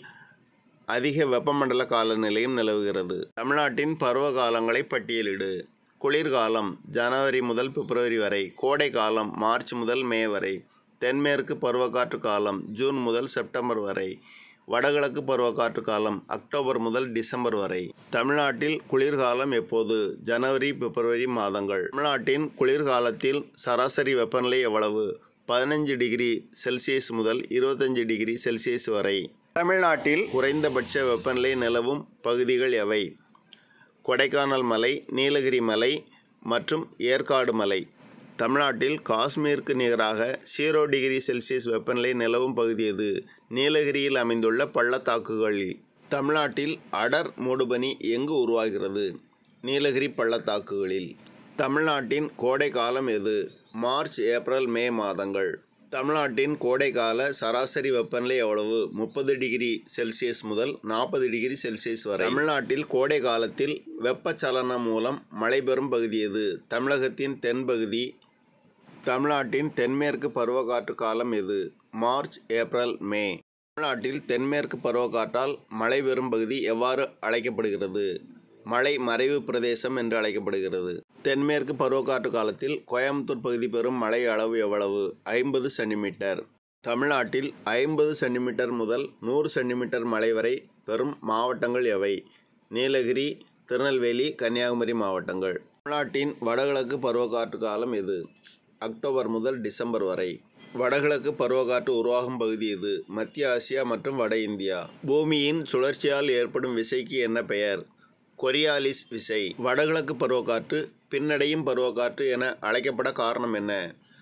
அதிக வெப்பமண்டல காலநிலையும் நிலவுகிறது. தமிழ்நாட்டின் பருவ காலங்களை பட்டியலிடு. குளிர்காலம் ஜனவரி முதல் பிப்ரவரி வரை. கோடை காலம் மார்ச் முதல் மே வரை. தென்மேற்கு பருவக்காற்று காலம் ஜூன் முதல் செப்டம்பர் வரை. வடகிழக்கு பருவக்காற்று காலம் அக்டோபர் முதல் டிசம்பர் வரை. தமிழ்நாட்டில் குளிர்காலம் எப்போது? ஜனவரி, பிப்ரவரி மாதங்கள். தமிழ்நாட்டின் குளிர்காலத்தில் சராசரி வெப்பநிலை எவ்வளவு? பதினஞ்சு டிகிரி செல்சியஸ் முதல் இருபத்தஞ்சு டிகிரி செல்சியஸ் வரை. தமிழ்நாட்டில் குறைந்தபட்ச வெப்பநிலை நிலவும் பகுதிகள் எவை? கொடைக்கானல் மலை, நீலகிரி மலை மற்றும் ஏற்காடு மலை. தமிழ்நாட்டில் காஷ்மீருக்கு நிகராக ஜீரோ டிகிரி செல்சியஸ் வெப்பநிலை நிலவும் பகுதி எது? நீலகிரியில் அமைந்துள்ள பள்ளத்தாக்குகளில். தமிழ்நாட்டில் அடர் மூடுபனி எங்கு உருவாகிறது? நீலகிரி பள்ளத்தாக்குகளில். தமிழ்நாட்டின் கோடை காலம் எது? மார்ச், ஏப்ரல், மே மாதங்கள். தமிழ்நாட்டின் கோடைக்கால சராசரி வெப்பநிலை எவ்வளவு? முப்பது டிகிரி செல்சியஸ் முதல் நாற்பது டிகிரி செல்சியஸ் வரை. தமிழ்நாட்டில் கோடை காலத்தில் வெப்பச்சலனம் மூலம் மழை பெறும் பகுதி எது? தமிழகத்தின் தென்பகுதி. தமிழ்நாட்டின் தென்மேற்கு பருவக்காற்று காலம் எது? March, April, May. தமிழ்நாட்டில் தென்மேற்கு பருவக்காற்றால் மழை பெறும் பகுதி எவ்வாறு அழைக்கப்படுகிறது? மழை மறைவு பிரதேசம் என்று அழைக்கப்படுகிறது. தென்மேற்கு பருவக்காற்று காலத்தில் கோயம்புத்தூர் பகுதி பெறும் மழை அளவு எவ்வளவு? ஐம்பது சென்டிமீட்டர். தமிழ்நாட்டில் ஐம்பது சென்டிமீட்டர் முதல் நூறு சென்டிமீட்டர் மழை வரை பெறும் மாவட்டங்கள் எவை? நீலகிரி, திருநெல்வேலி, கன்னியாகுமரி மாவட்டங்கள். தமிழ்நாட்டின் வடகிழக்கு பருவக்காற்று காலம் எது? அக்டோபர் முதல் டிசம்பர் வரை. வடகிழக்கு பருவக்காற்று உருவாகும் பகுதி எது? மத்திய ஆசியா மற்றும் வட இந்தியா. பூமியின் சுழற்சியால் ஏற்படும் விசைக்கு என்ன பெயர்? கொரியாலிஸ் விசை. வடகிழக்கு பருவக்காற்று பின்னடையும் பருவக்காற்று என அழைக்கப்பட காரணம் என்ன?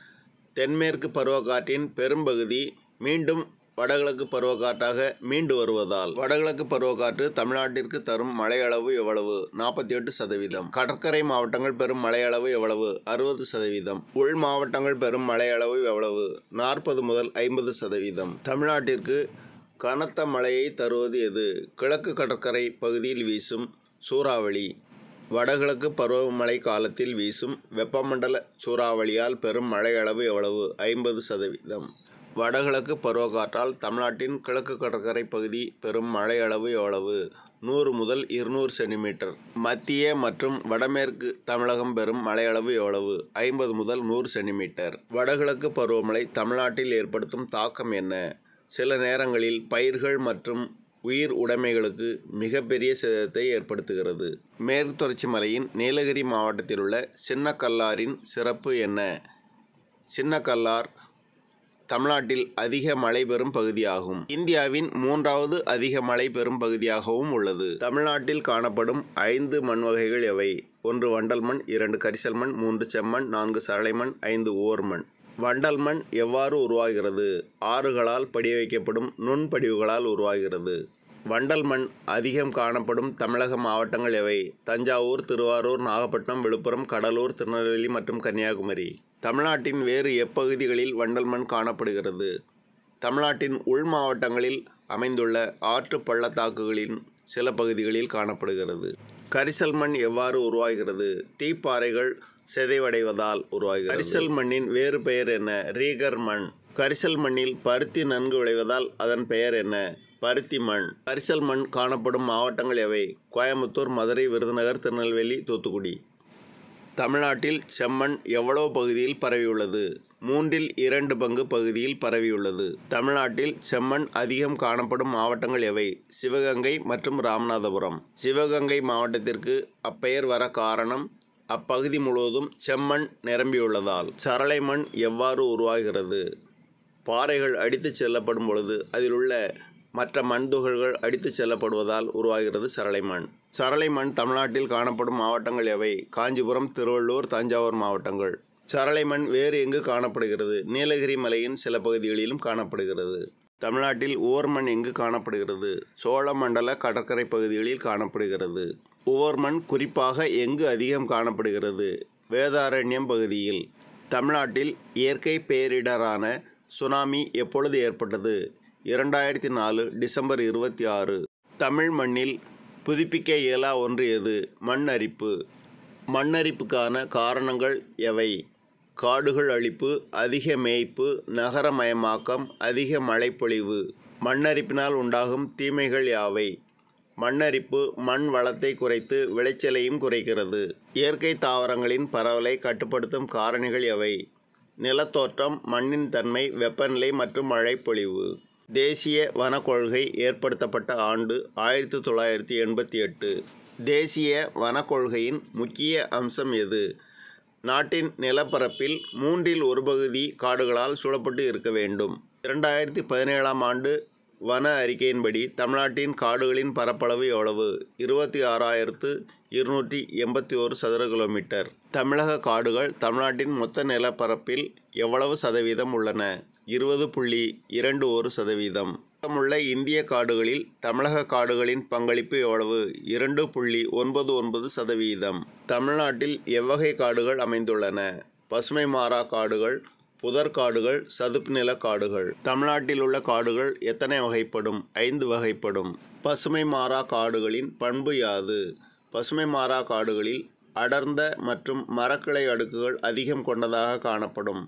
தென்மேற்கு பருவக்காற்றின் பெரும்பகுதி மீண்டும் வடகிழக்கு பருவக்காற்றாக மீண்டு வருவதால். வடகிழக்கு பருவக்காற்று தமிழ்நாட்டிற்கு தரும் மழை அளவு எவ்வளவு? நாற்பத்தி எட்டு சதவீதம். கடற்கரை மாவட்டங்கள் பெறும் மழை அளவு எவ்வளவு? அறுபது சதவீதம். உள் மாவட்டங்கள் பெறும் மழை அளவு எவ்வளவு? நாற்பது முதல் ஐம்பது சதவீதம். தமிழ்நாட்டிற்கு கனத்த மழையை தருவது எது? கிழக்கு கடற்கரை பகுதியில் வீசும் சூறாவளி. வடகிழக்கு பருவமழை காலத்தில் வீசும் வெப்பமண்டல சூறாவளியால் பெறும் மழை அளவு எவ்வளவு? ஐம்பது சதவீதம். வடகிழக்கு பருவக்காற்றால் தமிழ்நாட்டின் கிழக்கு கடற்கரை பகுதி பெறும் மழை அளவு எவ்வளவு? நூறு முதல் இருநூறு சென்டிமீட்டர். மத்திய மற்றும் வடமேற்கு தமிழகம் பெறும் மழை அளவு எவ்வளவு? ஐம்பது முதல் நூறு சென்டிமீட்டர். வடகிழக்கு பருவமழை தமிழ்நாட்டில் ஏற்படுத்தும் தாக்கம் என்ன? சில நேரங்களில் பயிர்கள் மற்றும் உயிர் உடைமைகளுக்கு மிகப்பெரிய சேதத்தை ஏற்படுத்துகிறது. மேற்கு தொடர்ச்சி மலையின் நீலகிரி மாவட்டத்தில் உள்ள சின்னக்கல்லாரின் சிறப்பு என்ன? சின்னக்கல்லார் தமிழ்நாட்டில் அதிக மழை பெறும் பகுதியாகும். இந்தியாவின் மூன்றாவது அதிக மழை பெறும் பகுதியாகவும் உள்ளது. தமிழ்நாட்டில் காணப்படும் ஐந்து மண் வகைகள் எவை? ஒன்று வண்டல் மண், இரண்டு கரிசல் மண், மூன்று செம்மண், நான்கு சரளை மண், ஐந்து உவர் மண். வண்டல் மண் எவ்வாறு உருவாகிறது? ஆறுகளால் படிய வைக்கப்படும் நுண்படிவுகளால் உருவாகிறது. வண்டல் மண் அதிகம் காணப்படும் தமிழக மாவட்டங்கள் எவை? தஞ்சாவூர், திருவாரூர், நாகப்பட்டினம், விழுப்புரம், கடலூர், திருநெல்வேலி மற்றும் கன்னியாகுமரி. தமிழ்நாட்டின் வேறு எப்பகுதிகளில் வண்டல் மண் காணப்படுகிறது? தமிழ்நாட்டின் உள் மாவட்டங்களில் அமைந்துள்ள ஆற்று பள்ளத்தாக்குகளின் சில பகுதிகளில் காணப்படுகிறது. கரிசல் மண் எவ்வாறு உருவாகிறது? தீப்பாறைகள் சிதைவடைவதால் உருவாகிறது. கரிசல் மண்ணின் வேறு பெயர் என்ன? ரீகர் மண். கரிசல் மண்ணில் பருத்தி நன்கு விளைவதால் அதன் பெயர் என்ன? பருத்தி மண். கரிசல் மண் காணப்படும் மாவட்டங்கள் எவை? கோயம்புத்தூர், மதுரை, விருதுநகர், திருநெல்வேலி, தூத்துக்குடி. தமிழ்நாட்டில் செம்மண் எவ்வளவு பகுதியில் பரவியுள்ளது? மூன்றில் இரண்டு பங்கு பகுதியில் பரவியுள்ளது. தமிழ்நாட்டில் செம்மண் அதிகம் காணப்படும் மாவட்டங்கள் எவை? சிவகங்கை மற்றும் ராமநாதபுரம். சிவகங்கை மாவட்டத்திற்கு அப்பெயர் வர காரணம் அப்பகுதி முழுவதும் செம்மண் நிரம்பியுள்ளதால். சரளை மண் எவ்வாறு உருவாகிறது? பாறைகள் அடித்து செல்லப்படும் பொழுது அதில் உள்ள மற்ற மண் துகள்கள் அடித்து செல்லப்படுவதால் உருவாகிறது சரளை மண். சரளை மண் தமிழ்நாட்டில் காணப்படும் மாவட்டங்கள் எவை? காஞ்சிபுரம், திருவள்ளூர், தஞ்சாவூர் மாவட்டங்கள். சரளை மண் வேறு எங்கு காணப்படுகிறது? நீலகிரி மலையின் சில பகுதிகளிலும் காணப்படுகிறது. தமிழ்நாட்டில் உவர் மண் எங்கு காணப்படுகிறது? சோழமண்டல கடற்கரை பகுதிகளில் காணப்படுகிறது. உவர் மண் குறிப்பாக எங்கு அதிகம் காணப்படுகிறது? வேதாரண்யம் பகுதியில். தமிழ்நாட்டில் இயற்கை பேரிடரான சுனாமி எப்பொழுது ஏற்பட்டது? இரண்டாயிரத்தி நாலு டிசம்பர் இருபத்தி ஆறு. தமிழ் மண்ணில் புதுப்பிக்க இயலா ஒன்று எது? மண் அரிப்பு. மண்ணரிப்புக்கான காரணங்கள் எவை? காடுகள் அழிப்பு, அதிக மேய்ப்பு, நகரமயமாக்கம், அதிக மழைப்பொழிவு. மண்ணரிப்பினால் உண்டாகும் தீமைகள் யாவை? மண்ணரிப்பு மண் வளத்தை குறைத்து விளைச்சலையும் குறைக்கிறது. இயற்கை தாவரங்களின் பரவலை கட்டுப்படுத்தும் காரணிகள் எவை? நிலத்தோற்றம், மண்ணின் தன்மை, வெப்பநிலை மற்றும் மழைப்பொழிவு. தேசிய வன கொள்கை ஏற்படுத்தப்பட்ட ஆண்டு ஆயிரத்தி தொள்ளாயிரத்தி எண்பத்தி எட்டு. தேசிய வன கொள்கையின் முக்கிய அம்சம் எது? நாட்டின் நிலப்பரப்பில் மூன்றில் ஒரு பகுதி காடுகளால் சூழப்பட்டு இருக்க வேண்டும். இரண்டாயிரத்தி பதினேழாம் ஆண்டு வன அறிக்கையின்படி தமிழ்நாட்டின் காடுகளின் பரப்பளவு எவ்வளவு? இருபத்தி ஆறாயிரத்து இருநூற்றி எண்பத்தி ஒரு சதுர கிலோமீட்டர். தமிழக காடுகள் தமிழ்நாட்டின் மொத்த நிலப்பரப்பில் எவ்வளவு சதவீதம் உள்ளன? இருபது புள்ளி இரண்டு ஒரு சதவீதம். மொத்தமுள்ள இந்திய காடுகளில் தமிழக காடுகளின் பங்களிப்பு எவ்வளவு? இரண்டு புள்ளி ஒன்பது ஒன்பது சதவீதம். தமிழ்நாட்டில் எவ்வகை காடுகள் அமைந்துள்ளன? பசுமை மாறா காடுகள், புதர்காடுகள், சதுப்பு நில காடுகள். தமிழ்நாட்டில் உள்ள காடுகள் எத்தனை வகைப்படும்? ஐந்து வகைப்படும். பசுமை மாறா காடுகளின் பண்பு யாது? பசுமை மாறா காடுகளில் அடர்ந்த மற்றும் மரக்கிளை அடுக்குகள் அதிகம் கொண்டதாக காணப்படும்.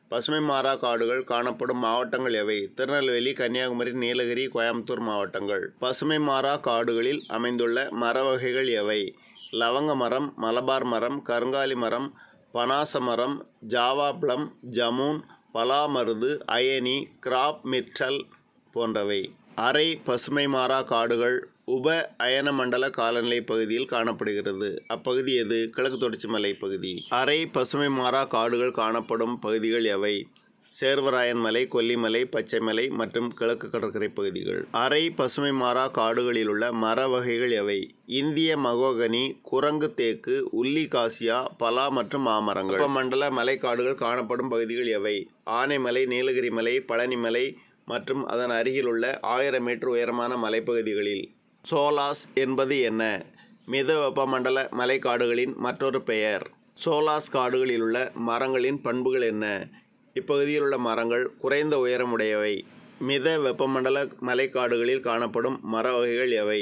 பசுமை மாறா காடுகள் காணப்படும் மாவட்டங்கள் எவை? திருநெல்வேலி, கன்னியாகுமரி, நீலகிரி, கோயம்புத்தூர் மாவட்டங்கள். பசுமை மாறா காடுகளில் அமைந்துள்ள மர வகைகள் எவை? லவங்க மரம், மலபார் மரம், கருங்காலி மரம், பனாச மரம், ஜாவா பிளம், ஜமூன், பலாமருது, அயனி, கிராப் மிர்டல் போன்றவை. அரை பசுமை மாறா காடுகள் உப அயன மண்டல காலநிலை பகுதியில் காணப்படுகிறது. அப்பகுதி எது? கிழக்கு தொடர்ச்சி மலை பகுதி. அரை பசுமை மாறா காடுகள் காணப்படும் பகுதிகள் எவை? சேர்வராயன் மலை, கொல்லிமலை, பச்சைமலை மற்றும் கிழக்கு கடற்கரை பகுதிகள். அரை பசுமை மாறா காடுகளில் உள்ள மர வகைகள் எவை? இந்திய மகோகனி, குரங்கு தேக்கு, உள்ளி காசியா, பலா மற்றும் மாமரங்கள். வெப்பமண்டல மலைக்காடுகள் காணப்படும் பகுதிகள் எவை? ஆனைமலை, நீலகிரி மலை, பழனிமலை மற்றும் அதன் அருகிலுள்ள ஆயிரம் மீட்டர் உயரமான மலைப்பகுதிகளில். சோலாஸ் என்பது என்ன? மித வெப்பமண்டல மலைக்காடுகளின் மற்றொரு பெயர். சோலாஸ் காடுகளில் உள்ள மரங்களின் பண்புகள் என்ன? இப்பகுதியில் உள்ள மரங்கள் குறைந்த உயரமுடையவை. மித வெப்பமண்டல மலைக்காடுகளில் காணப்படும் மர வகைகள் எவை?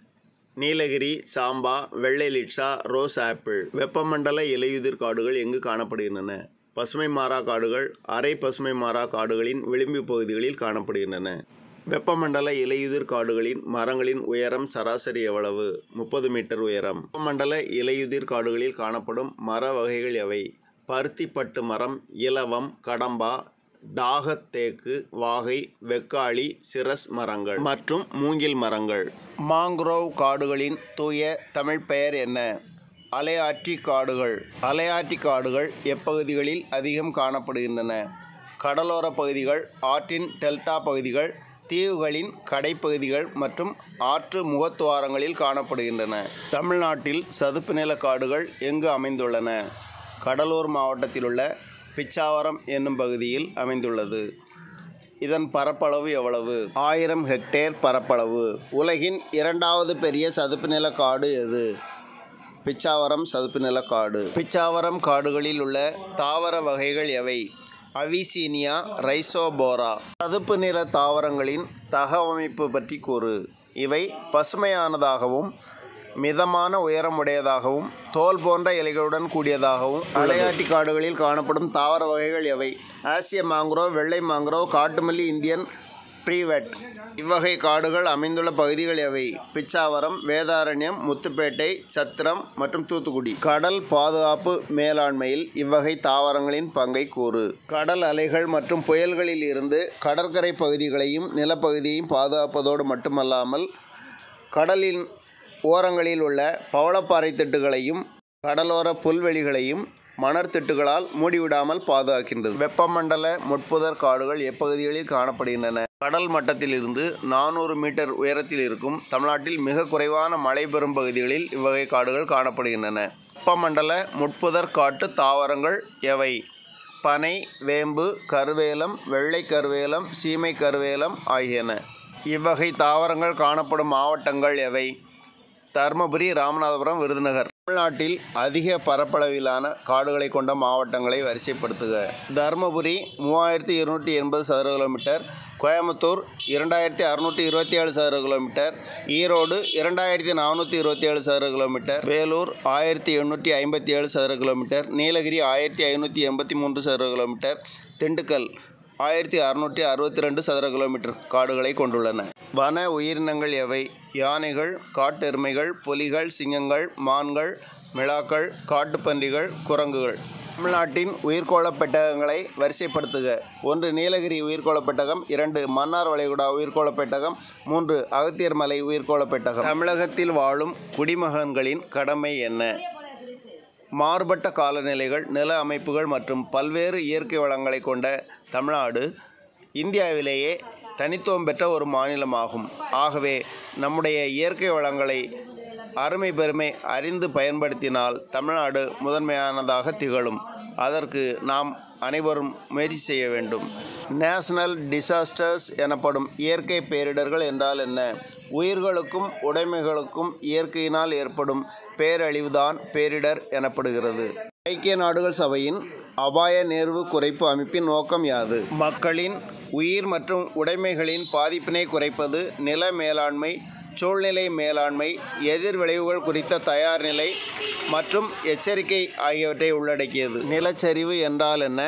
நீலகிரி, சாம்பா, வெள்ளை லிட்சா, ரோஸ் ஆப்பிள். வெப்பமண்டல இலையுதிர் காடுகள் எங்கு காணப்படுகின்றன? பசுமை மாறா காடுகள் அரை பசுமை மாறா காடுகளின் விளிம்பு பகுதிகளில் காணப்படுகின்றன. வெப்பமண்டல இலையுதிர் காடுகளின் மரங்களின் உயரம் சராசரி எவ்வளவு? முப்பது மீட்டர் உயரம். வெப்பமண்டல இலையுதிர் காடுகளில் காணப்படும் மர வகைகள் எவை? பருத்திப்பட்டு மரம், இலவம், கடம்பா, டாகத்தேக்கு, வாகை, வெக்காளி, சிரஸ் மரங்கள் மற்றும் மூங்கில் மரங்கள். மாங்க்ரோவ் காடுகளின் தூய தமிழ் பெயர் என்ன? அலையாற்றி காடுகள். அலையாற்றி காடுகள் எப்பகுதிகளில் அதிகம் காணப்படுகின்றன? கடலோர பகுதிகள், ஆற்றின் டெல்டா பகுதிகள், தீவுகளின் கடைப்பகுதிகள் மற்றும் ஆற்று முகத்துவாரங்களில் காணப்படுகின்றன. தமிழ்நாட்டில் சதுப்பு நில காடுகள் எங்கு அமைந்துள்ளன? கடலூர் மாவட்டத்திலுள்ள பிச்சாவரம் என்னும் பகுதியில் அமைந்துள்ளது. இதன் பரப்பளவு எவ்வளவு? ஆயிரம் ஹெக்டேர் பரப்பளவு. உலகின் இரண்டாவது பெரிய சதுப்பு நில காடு எது? பிச்சாவரம் சதுப்பு நில காடு. பிச்சாவரம் காடுகளில் உள்ள தாவர வகைகள் எவை? Avicennia, Rhizophora. சதுப்பு நில தாவரங்களின் தகவமைப்பு பற்றி கூறு. இவை பசுமையானதாகவும் மிதமான உயரமுடையதாகவும் தோல் போன்ற இலைகளுடன் கூடியதாகவும். அலையாற்றி காடுகளில் காணப்படும் தாவர வகைகள் எவை? ஆசிய மாங்க்ரோவ், வெள்ளை மாங்க்ரோவ், காட்டுமல்லி, இந்தியன் ப்ரீவெட். இவ்வகை காடுகள் அமைந்துள்ள பகுதிகள் எவை? பிச்சாவரம், வேதாரண்யம், முத்துப்பேட்டை, சத்திரம் மற்றும் தூத்துக்குடி. கடல் பாதுகாப்பு மேலாண்மையில் இவ்வகை தாவரங்களின் பங்கை கூறு. கடல் அலைகள் மற்றும் புயல்களில் இருந்து கடற்கரை பகுதிகளையும் நிலப்பகுதியையும் பாதுகாப்பதோடு மட்டுமல்லாமல் கடலின் ஓரங்களில் உள்ள பவளப்பாறை திட்டுகளையும் கடலோர புல்வெளிகளையும் மணற்திட்டுகளால் மூடிவிடாமல் பாதுகாக்கின்றது. வெப்பமண்டல முட்புதர் காடுகள் எப்பகுதிகளில் காணப்படுகின்றன? கடல் மட்டத்திலிருந்து நானூறு மீட்டர் உயரத்தில் இருக்கும் தமிழ்நாட்டில் மிக குறைவான மழை பெறும் பகுதிகளில் இவ்வகை காடுகள் காணப்படுகின்றன. வெப்பமண்டல முட்புதர் காட்டு தாவரங்கள் எவை? பனை, வேம்பு, கருவேலம், வெள்ளை கருவேலம், சீமை கருவேலம் ஆகியன. இவ்வகை தாவரங்கள் காணப்படும் மாவட்டங்கள் எவை? தருமபுரி, ராமநாதபுரம், விருதுநகர். தமிழ்நாட்டில் அதிக பரப்பளவிலான காடுகளை கொண்ட மாவட்டங்களை வரிசைப்படுத்துக. தருமபுரி மூவாயிரத்தி இருநூற்றி எண்பது சதுர கிலோமீட்டர், கோயம்புத்தூர் இரண்டாயிரத்தி அறுநூற்றி இருபத்தி ஏழு சதுர கிலோமீட்டர், ஈரோடு இரண்டாயிரத்தி நானூற்றி இருபத்தி ஏழு சதுர கிலோமீட்டர், வேலூர் ஆயிரத்தி எண்ணூற்றி ஐம்பத்தி ஏழு சதுர கிலோமீட்டர், நீலகிரி ஆயிரத்தி ஐநூற்றி எண்பத்தி மூன்று சதுர கிலோமீட்டர், திண்டுக்கல் ஆயிரத்தி அறுநூற்றி அறுபத்தி ரெண்டு சதுர கிலோமீட்டர் காடுகளை கொண்டுள்ளன. வன உயிரினங்கள் எவை? யானைகள், காட்டெருமைகள், புலிகள், சிங்கங்கள், மான்கள், மிளாக்கள், காட்டுப்பன்றிகள், குரங்குகள். தமிழ்நாட்டின் உயிர்கோளப் பெட்டகங்களை வரிசைப்படுத்துக. ஒன்று நீலகிரி உயிர்கோளப் பெட்டகம், இரண்டு மன்னார் வளைகுடா உயிர்கோளப் பெட்டகம், மூன்று அகத்தியர் மலை உயிர்கோளப் பெட்டகம். தமிழகத்தில் வாழும் குடிமகன்களின் கடமை என்ன? மாறுபட்ட காலநிலைகள், நில அமைப்புகள் மற்றும் பல்வேறு இயற்கை வளங்களை கொண்ட தமிழ்நாடு இந்தியாவிலேயே தனித்துவம் பெற்ற ஒரு மாநிலமாகும். ஆகவே நம்முடைய இயற்கை வளங்களை அருமை பெருமை அறிந்து பயன்படுத்தினால் தமிழ்நாடு முதன்மையானதாக திகழும். அதற்கு நாம் அனைவரும் முயற்சி செய்ய வேண்டும். நேஷனல் டிசாஸ்டர்ஸ் எனப்படும் இயற்கை பேரிடர்கள் என்றால் என்ன? உயிர்களுக்கும் உடைமைகளுக்கும் இயற்கையினால் ஏற்படும் பேரழிவுதான் பேரிடர் எனப்படுகிறது. ஐக்கிய நாடுகள் சபையின் அபாய நேர்வு குறைப்பு அமைப்பின் நோக்கம் யாது? மக்களின் உயிர் மற்றும் உடைமைகளின் பாதிப்பினை குறைப்பது, நில மேலாண்மை, சூழ்நிலை மேலாண்மை, எதிர் விளைவுகள் குறித்த தயார் நிலை மற்றும் எச்சரிக்கை ஆகியவற்றை உள்ளடக்கியது. நிலச்சரிவு என்றால் என்ன?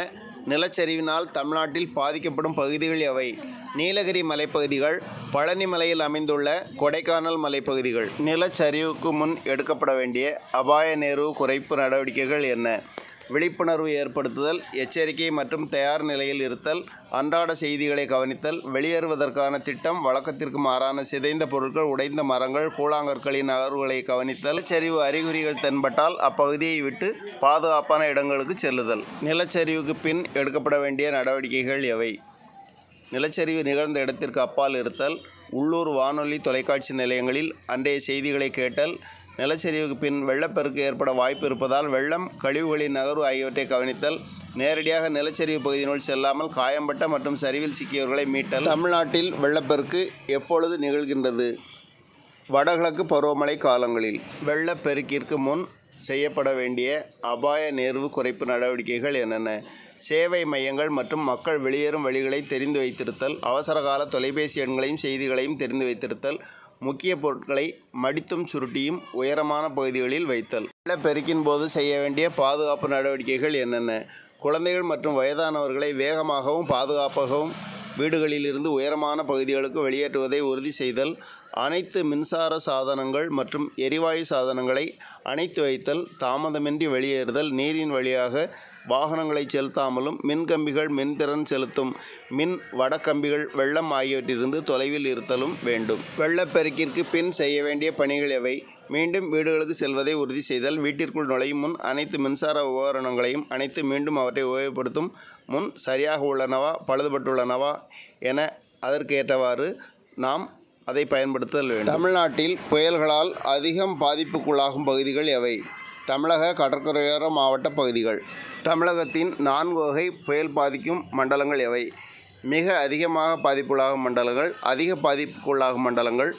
நிலச்சரிவினால் தமிழ்நாட்டில் பாதிக்கப்படும் பகுதிகள் எவை? நீலகிரி மலைப்பகுதிகள், பழனி மலையில் அமைந்துள்ள கொடைக்கானல் மலைப்பகுதிகள். நிலச்சரிவுக்கு முன் எடுக்கப்பட வேண்டிய அபாய நேர்வு குறைப்பு நடவடிக்கைகள் என்ன? விழிப்புணர்வு ஏற்படுத்துதல், எச்சரிக்கை மற்றும் தயார் நிலையில் இருத்தல், அன்றாட செய்திகளை கவனித்தல், வெளியேறுவதற்கான திட்டம், வழக்கத்திற்கு மாறான சிதைந்த பொருட்கள், உடைந்த மரங்கள், கூழாங்கற்களின் நகர்வுகளை கவனித்தல், நிலச்சரிவு அறிகுறிகள் தென்பட்டால் அப்பகுதியை விட்டு பாதுகாப்பான இடங்களுக்கு செல்லுதல். நிலச்சரிவுக்கு பின் எடுக்கப்பட வேண்டிய நடவடிக்கைகள் எவை? நிலச்சரிவு நிகழ்ந்த இடத்திற்கு அப்பால் இருத்தல், உள்ளூர் வானொலி தொலைக்காட்சி நிலையங்களில் அன்றைய செய்திகளை கேட்டல், நிலச்சரிவுக்கு பின் வெள்ளப்பெருக்கு ஏற்பட வாய்ப்பு இருப்பதால் வெள்ளம், கழிவுகளின் நகர்வு ஆகியவற்றை கவனித்தல், நேரடியாக நிலச்சரிவு பகுதியினுள் செல்லாமல் காயம்பட்ட மற்றும் சரிவில் சிக்கியவர்களை மீட்டல். தமிழ்நாட்டில் வெள்ளப்பெருக்கு எப்பொழுது நிகழ்கின்றது? வடகிழக்கு பருவமழை காலங்களில். வெள்ளப்பெருக்கிற்கு முன் செய்யப்பட வேண்டிய அபாய நேர்வு குறைப்பு நடவடிக்கைகள் என்னென்ன? சேவை மையங்கள் மற்றும் மக்கள் வெளியேறும் வழிகளை தெரிந்து வைத்திருத்தல், அவசரகால தொலைபேசி எண்களையும் செய்திகளையும் தெரிந்து வைத்திருத்தல், முக்கிய பொருட்களை மடித்தும் சுருட்டியும் உயரமான பகுதிகளில் வைத்தல். வெள்ளப்பெருக்கின் போது செய்ய வேண்டிய பாதுகாப்பு நடவடிக்கைகள் என்னென்ன? குழந்தைகள் மற்றும் வயதானவர்களை வேகமாகவும் பாதுகாப்பாகவும் வீடுகளிலிருந்து உயரமான பகுதிகளுக்கு வெளியேற்றுவதை உறுதி செய்தல், அனைத்து மின்சார சாதனங்கள் மற்றும் எரிவாயு சாதனங்களை அணைத்து வைத்தல், தாமதமின்றி வெளியேறுதல், நீரின் வழியாக வாகனங்களை செலுத்தாமலும் மின்கம்பிகள், மின்திறன் செலுத்தும் மின் வடக்கம்பிகள், வெள்ளம் ஆகியவற்றிலிருந்து தொலைவில் இருத்தலும் வேண்டும். வெள்ளப்பெருக்கிற்கு பின் செய்ய வேண்டிய பணிகள் எவை? மீண்டும் வீடுகளுக்கு செல்வதை உறுதி செய்தல், வீட்டிற்குள் நுழையும் முன் அனைத்து மின்சார உபகரணங்களையும் அணைத்து மீண்டும் அவற்றை உபயோகப்படுத்தும் முன் சரியாக உள்ளனவா, பழுதுபட்டுள்ளனவா என அதற்கு ஏற்றவாறு நாம் அதை பயன்படுத்தல் வேண்டும். தமிழ்நாட்டில் புயல்களால் அதிகம் பாதிப்புக்குள்ளாகும் பகுதிகள் எவை? தமிழக கடற்கரையோர மாவட்ட பகுதிகள். தமிழகத்தின் நான்கு வகை புயல் பாதிக்கும் மண்டலங்கள் எவை? மிக அதிகமாக பாதிப்புக்குள்ளாகும் மண்டலங்கள், அதிக பாதிப்புக்குள்ளாகும் மண்டலங்கள்,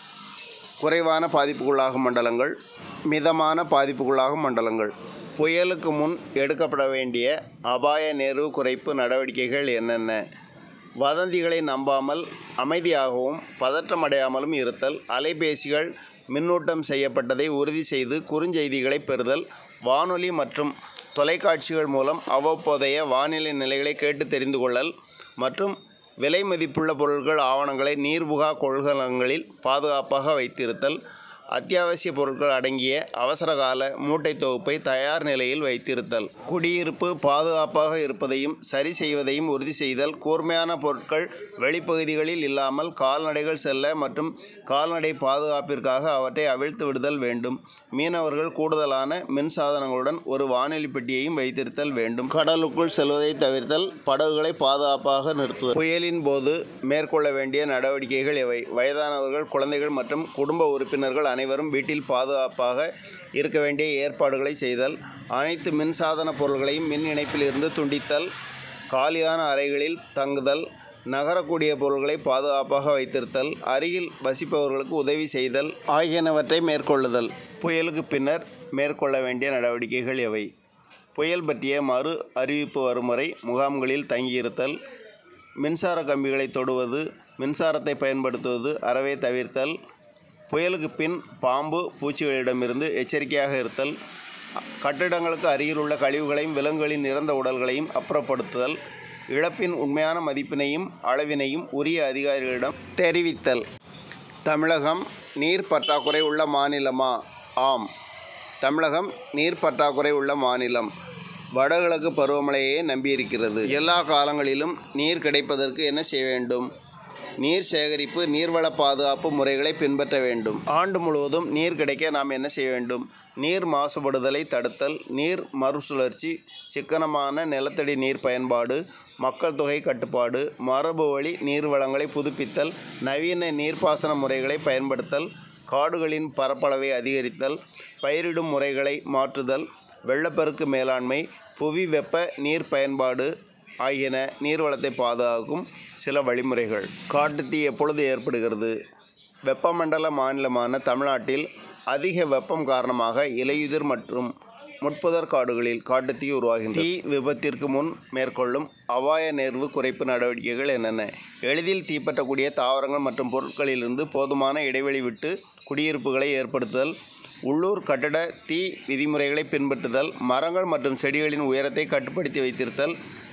குறைவான பாதிப்புக்குள்ளாகும் மண்டலங்கள், மிதமான பாதிப்புக்குள்ளாகும் மண்டலங்கள். புயலுக்கு முன் எடுக்கப்பட வேண்டிய அபாய நேர்வு குறைப்பு நடவடிக்கைகள் என்னென்ன? வதந்திகளை நம்பாமல் அமைதியாகவும் பதற்றமடையாமலும் இருத்தல், அலைபேசிகள் மின்னூட்டம் செய்யப்பட்டதை உறுதி செய்து குறுஞ்செய்திகளை பெறுதல், வானொலி மற்றும் தொலைக்காட்சிகள் மூலம் அவ்வப்போதைய வானிலை நிலைகளை கேட்டு தெரிந்து கொள்ளல் மற்றும் விலை மதிப்புள்ள பொருட்கள் ஆவணங்களை நீர்புகா கொள்கலங்களில் பாதுகாப்பாக வைத்திருத்தல், அத்தியாவசிய பொருட்கள் அடங்கிய அவசரகால மூட்டை தொகுப்பை தயார் நிலையில் வைத்திருத்தல், குடியிருப்பு பாதுகாப்பாக இருப்பதையும் சரி செய்வதையும் உறுதி செய்தல், கூர்மையான பொருட்கள் வெளிப்பகுதிகளில் இல்லாமல் கால்நடைகள் செல்ல மற்றும் கால்நடை பாதுகாப்பிற்காக அவற்றை அவிழ்த்து விடுதல் வேண்டும். மீனவர்கள் கூடுதலான மின்சாதனங்களுடன் ஒரு வானொலி பெட்டியையும் வைத்திருத்தல் வேண்டும். கடலுக்குள் செல்வதை தவிர்த்தல், படகுகளை பாதுகாப்பாக நிறுத்துதல். புயலின் போது மேற்கொள்ள வேண்டிய நடவடிக்கைகள் எவை? வயதானவர்கள், குழந்தைகள் மற்றும் குடும்ப உறுப்பினர்கள் அனைவரும் வீட்டில் பாதுகாப்பாக இருக்க வேண்டிய ஏற்பாடுகளை செய்தல், அனைத்து மின்சாதன பொருள்களையும் மின் இணைப்பில் இருந்து துண்டித்தல், காலியான அறைகளில் தங்குதல், நகரக்கூடிய பொருட்களை பாதுகாப்பாக வைத்திருத்தல், அருகில் வசிப்பவர்களுக்கு உதவி செய்தல் ஆகியனவற்றை மேற்கொள்ளுதல். புயலுக்கு பின்னர் மேற்கொள்ள வேண்டிய நடவடிக்கைகள் எவை? புயல் பற்றிய மறு அறிவிப்பு வரும் வரை முகாம்களில் தங்கியிருத்தல், மின்சார கம்பிகளை தொடுவது, மின்சாரத்தை பயன்படுத்துவது அறவே தவிர்த்தல், புயலுக்கு பின் பாம்பு, பூச்சிகளிடமிருந்து எச்சரிக்கையாக இருத்தல், கட்டிடங்களுக்கு அருகிலுள்ள கழிவுகளையும் விலங்குகளின் இறந்த உடல்களையும் அப்புறப்படுத்துதல், இழப்பின் உண்மையான மதிப்பினையும் அளவினையும் உரிய அதிகாரிகளிடம் தெரிவித்தல். தமிழகம் நீர் பற்றாக்குறை உள்ள மாநிலமா? ஆம், தமிழகம் நீர் பற்றாக்குறை உள்ள மாநிலம். வடகிழக்கு பருவமழையை நம்பியிருக்கிறது. எல்லா காலங்களிலும் நீர் கிடைப்பதற்கு என்ன செய்ய வேண்டும்? நீர் சேகரிப்பு, நீர்வள பாதுகாப்பு முறைகளை பின்பற்ற வேண்டும். ஆண்டு முழுவதும் நீர் கிடைக்க நாம் என்ன செய்ய வேண்டும்? நீர் மாசுபடுதலை தடுத்தல், நீர் மறுசுழற்சி, சிக்கனமான நிலத்தடி நீர் பயன்பாடு, மக்கள் தொகை கட்டுப்பாடு, மரபு வழி நீர் வளங்களை புதுப்பித்தல், நவீன நீர்ப்பாசன முறைகளை பயன்படுத்தல், காடுகளின் பரப்பளவை அதிகரித்தல், பயிரிடும் முறைகளை மாற்றுதல், வெள்ளப்பெருக்கு மேலாண்மை, புவி வெப்ப நீர் பயன்பாடு ஆகியன நீர்வளத்தை பாதுகாக்கும் சில வழிமுறைகள். காட்டுத்தீ எப்பொழுது ஏற்படுகிறது? வெப்பமண்டல மாநிலமான தமிழ்நாட்டில் அதிக வெப்பம் காரணமாக இலையுதிர் மற்றும் முட்புதர் காடுகளில் காட்டுத்தீ உருவாகின்றது. தீ விபத்திற்கு முன் மேற்கொள்ளும் அபாய நேர்வு குறைப்பு நடவடிக்கைகள் என்னென்ன? எளிதில் தீப்பற்றக்கூடிய தாவரங்கள் மற்றும் பொருட்களிலிருந்து போதுமான இடைவெளி விட்டு குடியிருப்புகளை ஏற்படுத்துதல், உள்ளூர் கட்டட தீ விதிமுறைகளை பின்பற்றுதல், மரங்கள் மற்றும் செடிகளின் உயரத்தை கட்டுப்படுத்தி வைத்திருத்தல்,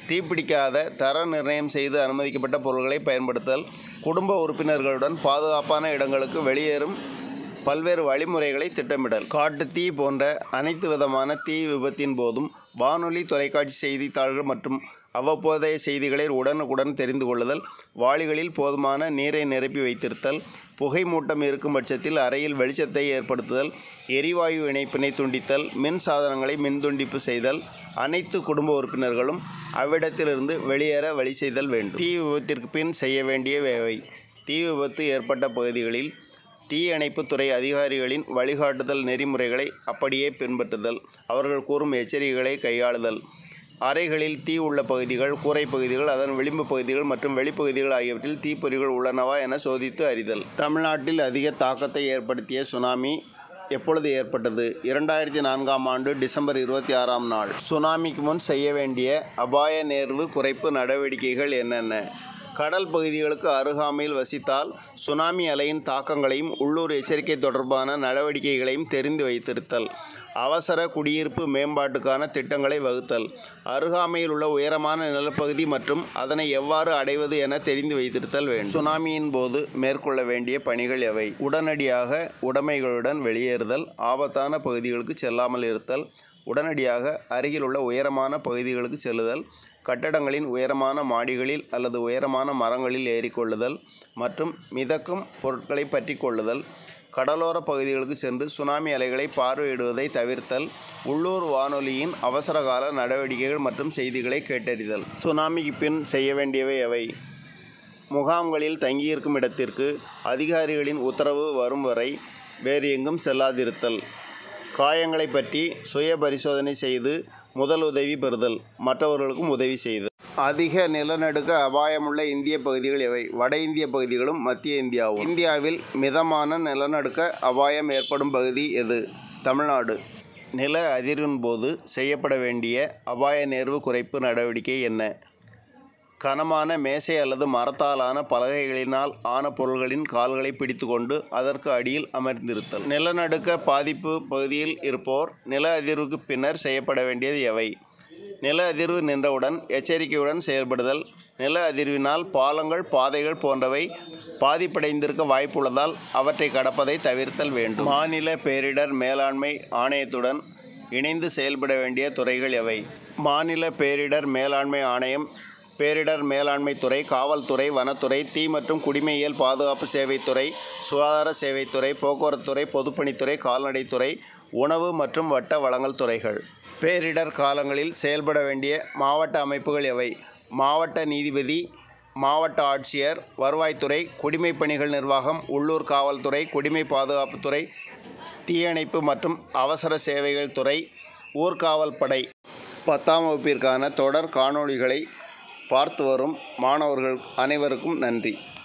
தீப்பிடிக்காத தர நிர்ணயம் செய்து அனுமதிக்கப்பட்ட பொருட்களை பயன்படுத்துதல், குடும்ப உறுப்பினர்களுடன் பாதுகாப்பான இடங்களுக்கு வெளியேறும் பல்வேறு வழிமுறைகளை திட்டமிடல். காட்டுத்தீ போன்ற அனைத்து விதமான தீ விபத்தின் போதும் வானொலி, தொலைக்காட்சி செய்தித்தாள்கள் மற்றும் அவ்வப்போதைய செய்திகளை உடனுக்குடன் தெரிந்து கொள்ளுதல், வாளிகளில் போதுமான நீரை நிரப்பி வைத்திருத்தல், புகை மூட்டம் இருக்கும் பட்சத்தில் அறையில் வெளிச்சத்தை ஏற்படுத்துதல், எரிவாயு இணைப்பினை துண்டித்தல், மின் சாதனங்களை மின் துண்டிப்பு செய்தல், அனைத்து குடும்ப உறுப்பினர்களும் அவ்விடத்திலிருந்து வெளியேற வழி செய்தல் வேண்டும். தீ விபத்திற்கு பின் செய்ய வேண்டியவை: தீ விபத்து ஏற்பட்ட பகுதிகளில் தீயணைப்புத் துறை அதிகாரிகளின் வழிகாட்டுதல் நெறிமுறைகளை அப்படியே பின்பற்றுதல், அவர்கள் கூறும் எச்சரிக்கைகளை கையாளுதல், அறைகளில் தீ உள்ள பகுதிகள், கூரை பகுதிகள், அதன் விளிம்பு பகுதிகள் மற்றும் வெளிப்பகுதிகள் ஆகியவற்றில் தீப்பொறிகள் உள்ளனவா என சோதித்து அறிதல். தமிழ்நாட்டில் அதிக தாக்கத்தை ஏற்படுத்திய சுனாமி எப்பொழுது ஏற்பட்டது? இரண்டாயிரத்தி நான்காம் ஆண்டு டிசம்பர் இருபத்தி ஆறாம் நாள். சுனாமிக்கு முன் செய்ய வேண்டிய அபாய நேர்வு குறைப்பு நடவடிக்கைகள் என்னென்ன? கடல் பகுதிகளுக்கு அருகாமையில் வசித்தால் சுனாமி அலையின் தாக்கங்களையும் உள்ளூர் எச்சரிக்கை தொடர்பான நடவடிக்கைகளையும் தெரிந்து வைத்திருத்தல், அவசர குடியிருப்பு மேம்பாட்டுக்கான திட்டங்களை வகுத்தல், அருகாமையில் உள்ள உயரமான நிலப்பகுதி மற்றும் அதனை எவ்வாறு அடைவது என தெரிந்து வைத்திருத்தல் வேண்டும். சுனாமியின் போது மேற்கொள்ள வேண்டிய பணிகள் எவை? உடனடியாக உடைமைகளுடன் வெளியேறுதல், ஆபத்தான பகுதிகளுக்கு செல்லாமல் இருத்தல், உடனடியாக அருகில் உள்ள உயரமான பகுதிகளுக்கு செல்லுதல், கட்டடங்களின் உயரமான மாடிகளில் அல்லது உயரமான மரங்களில் ஏறிக்கொள்ளுதல் மற்றும் மிதக்கும் பொருட்களை பற்றி கொள்ளுதல், கடலோர பகுதிகளுக்கு சென்று சுனாமி அலைகளை பார்வையிடுவதை தவிர்த்தல், உள்ளூர் வானொலியின் அவசரகால நடவடிக்கைகள் மற்றும் செய்திகளை கேட்டறிதல். சுனாமிக்கு பின் செய்ய வேண்டியவை எவை? முகாம்களில் தங்கியிருக்கும் இடத்திற்கு அதிகாரிகளின் உத்தரவு வரும் வரை வேறு எங்கும் செல்லாதிருத்தல், காயங்களை பற்றி சுய பரிசோதனை செய்து முதல் உதவி பெறுதல், மற்றவர்களுக்கும் உதவி செய்தல். அதிக நிலநடுக்க அபாயமுள்ள இந்திய பகுதிகள் எவை? வட இந்திய பகுதிகளும் மத்திய இந்தியாவும். இந்தியாவில் மிதமான நிலநடுக்க அபாயம் ஏற்படும் பகுதி எது? தமிழ்நாடு. நில அதிர்வின் போது செய்யப்பட வேண்டிய அபாய நேர்வு குறைப்பு நடவடிக்கை என்ன? கனமான மேசை அல்லது மரத்தாலான பலகைகளினால் ஆன பொருள்களின் கால்களை பிடித்து கொண்டு அதற்கு அடியில் அமர்ந்திருத்தல். நிலநடுக்க பாதிப்பு பகுதியில் இருப்போர் நில அதிர்வுக்கு பின்னர் செய்யப்பட வேண்டியது எவை? நில அதிர்வு நின்றவுடன் எச்சரிக்கையுடன் செயல்படுதல், நில அதிர்வினால் பாலங்கள், பாதைகள் போன்றவை பாதிப்படைந்திருக்க வாய்ப்புள்ளதால் அவற்றை கடப்பதை தவிர்த்தல் வேண்டும். மாநில பேரிடர் மேலாண்மை ஆணையத்துடன் இணைந்து செயல்பட வேண்டிய துறைகள் எவை? மாநில பேரிடர் மேலாண்மை ஆணையம் பேரிடர் மேலாண்மை துறை, காவல்துறை, வனத்துறை, தீ மற்றும் குடிமையியல் பாதுகாப்பு சேவைத்துறை, சுகாதார சேவைத்துறை, போக்குவரத்துறை, பொதுப்பணித்துறை, கால்நடைத்துறை, உணவு மற்றும் வட்ட வழங்கல் துறைகள். பேரிடர் காலங்களில் செயல்பட வேண்டிய மாவட்ட அமைப்புகள் எவை? மாவட்ட நீதிபதி, மாவட்ட ஆட்சியர், வருவாய்த்துறை, குடிமைப் பணிகள் நிர்வாகம், உள்ளூர் காவல்துறை, குடிமை பாதுகாப்புத்துறை, தீயணைப்பு மற்றும் அவசர சேவைகள் துறை, ஊர்காவல் படை. பத்தாம் வகுப்பிற்கான தொடர் காணொளிகளை பார்த்து வரும் மாணவர்கள் அனைவருக்கும் நன்றி.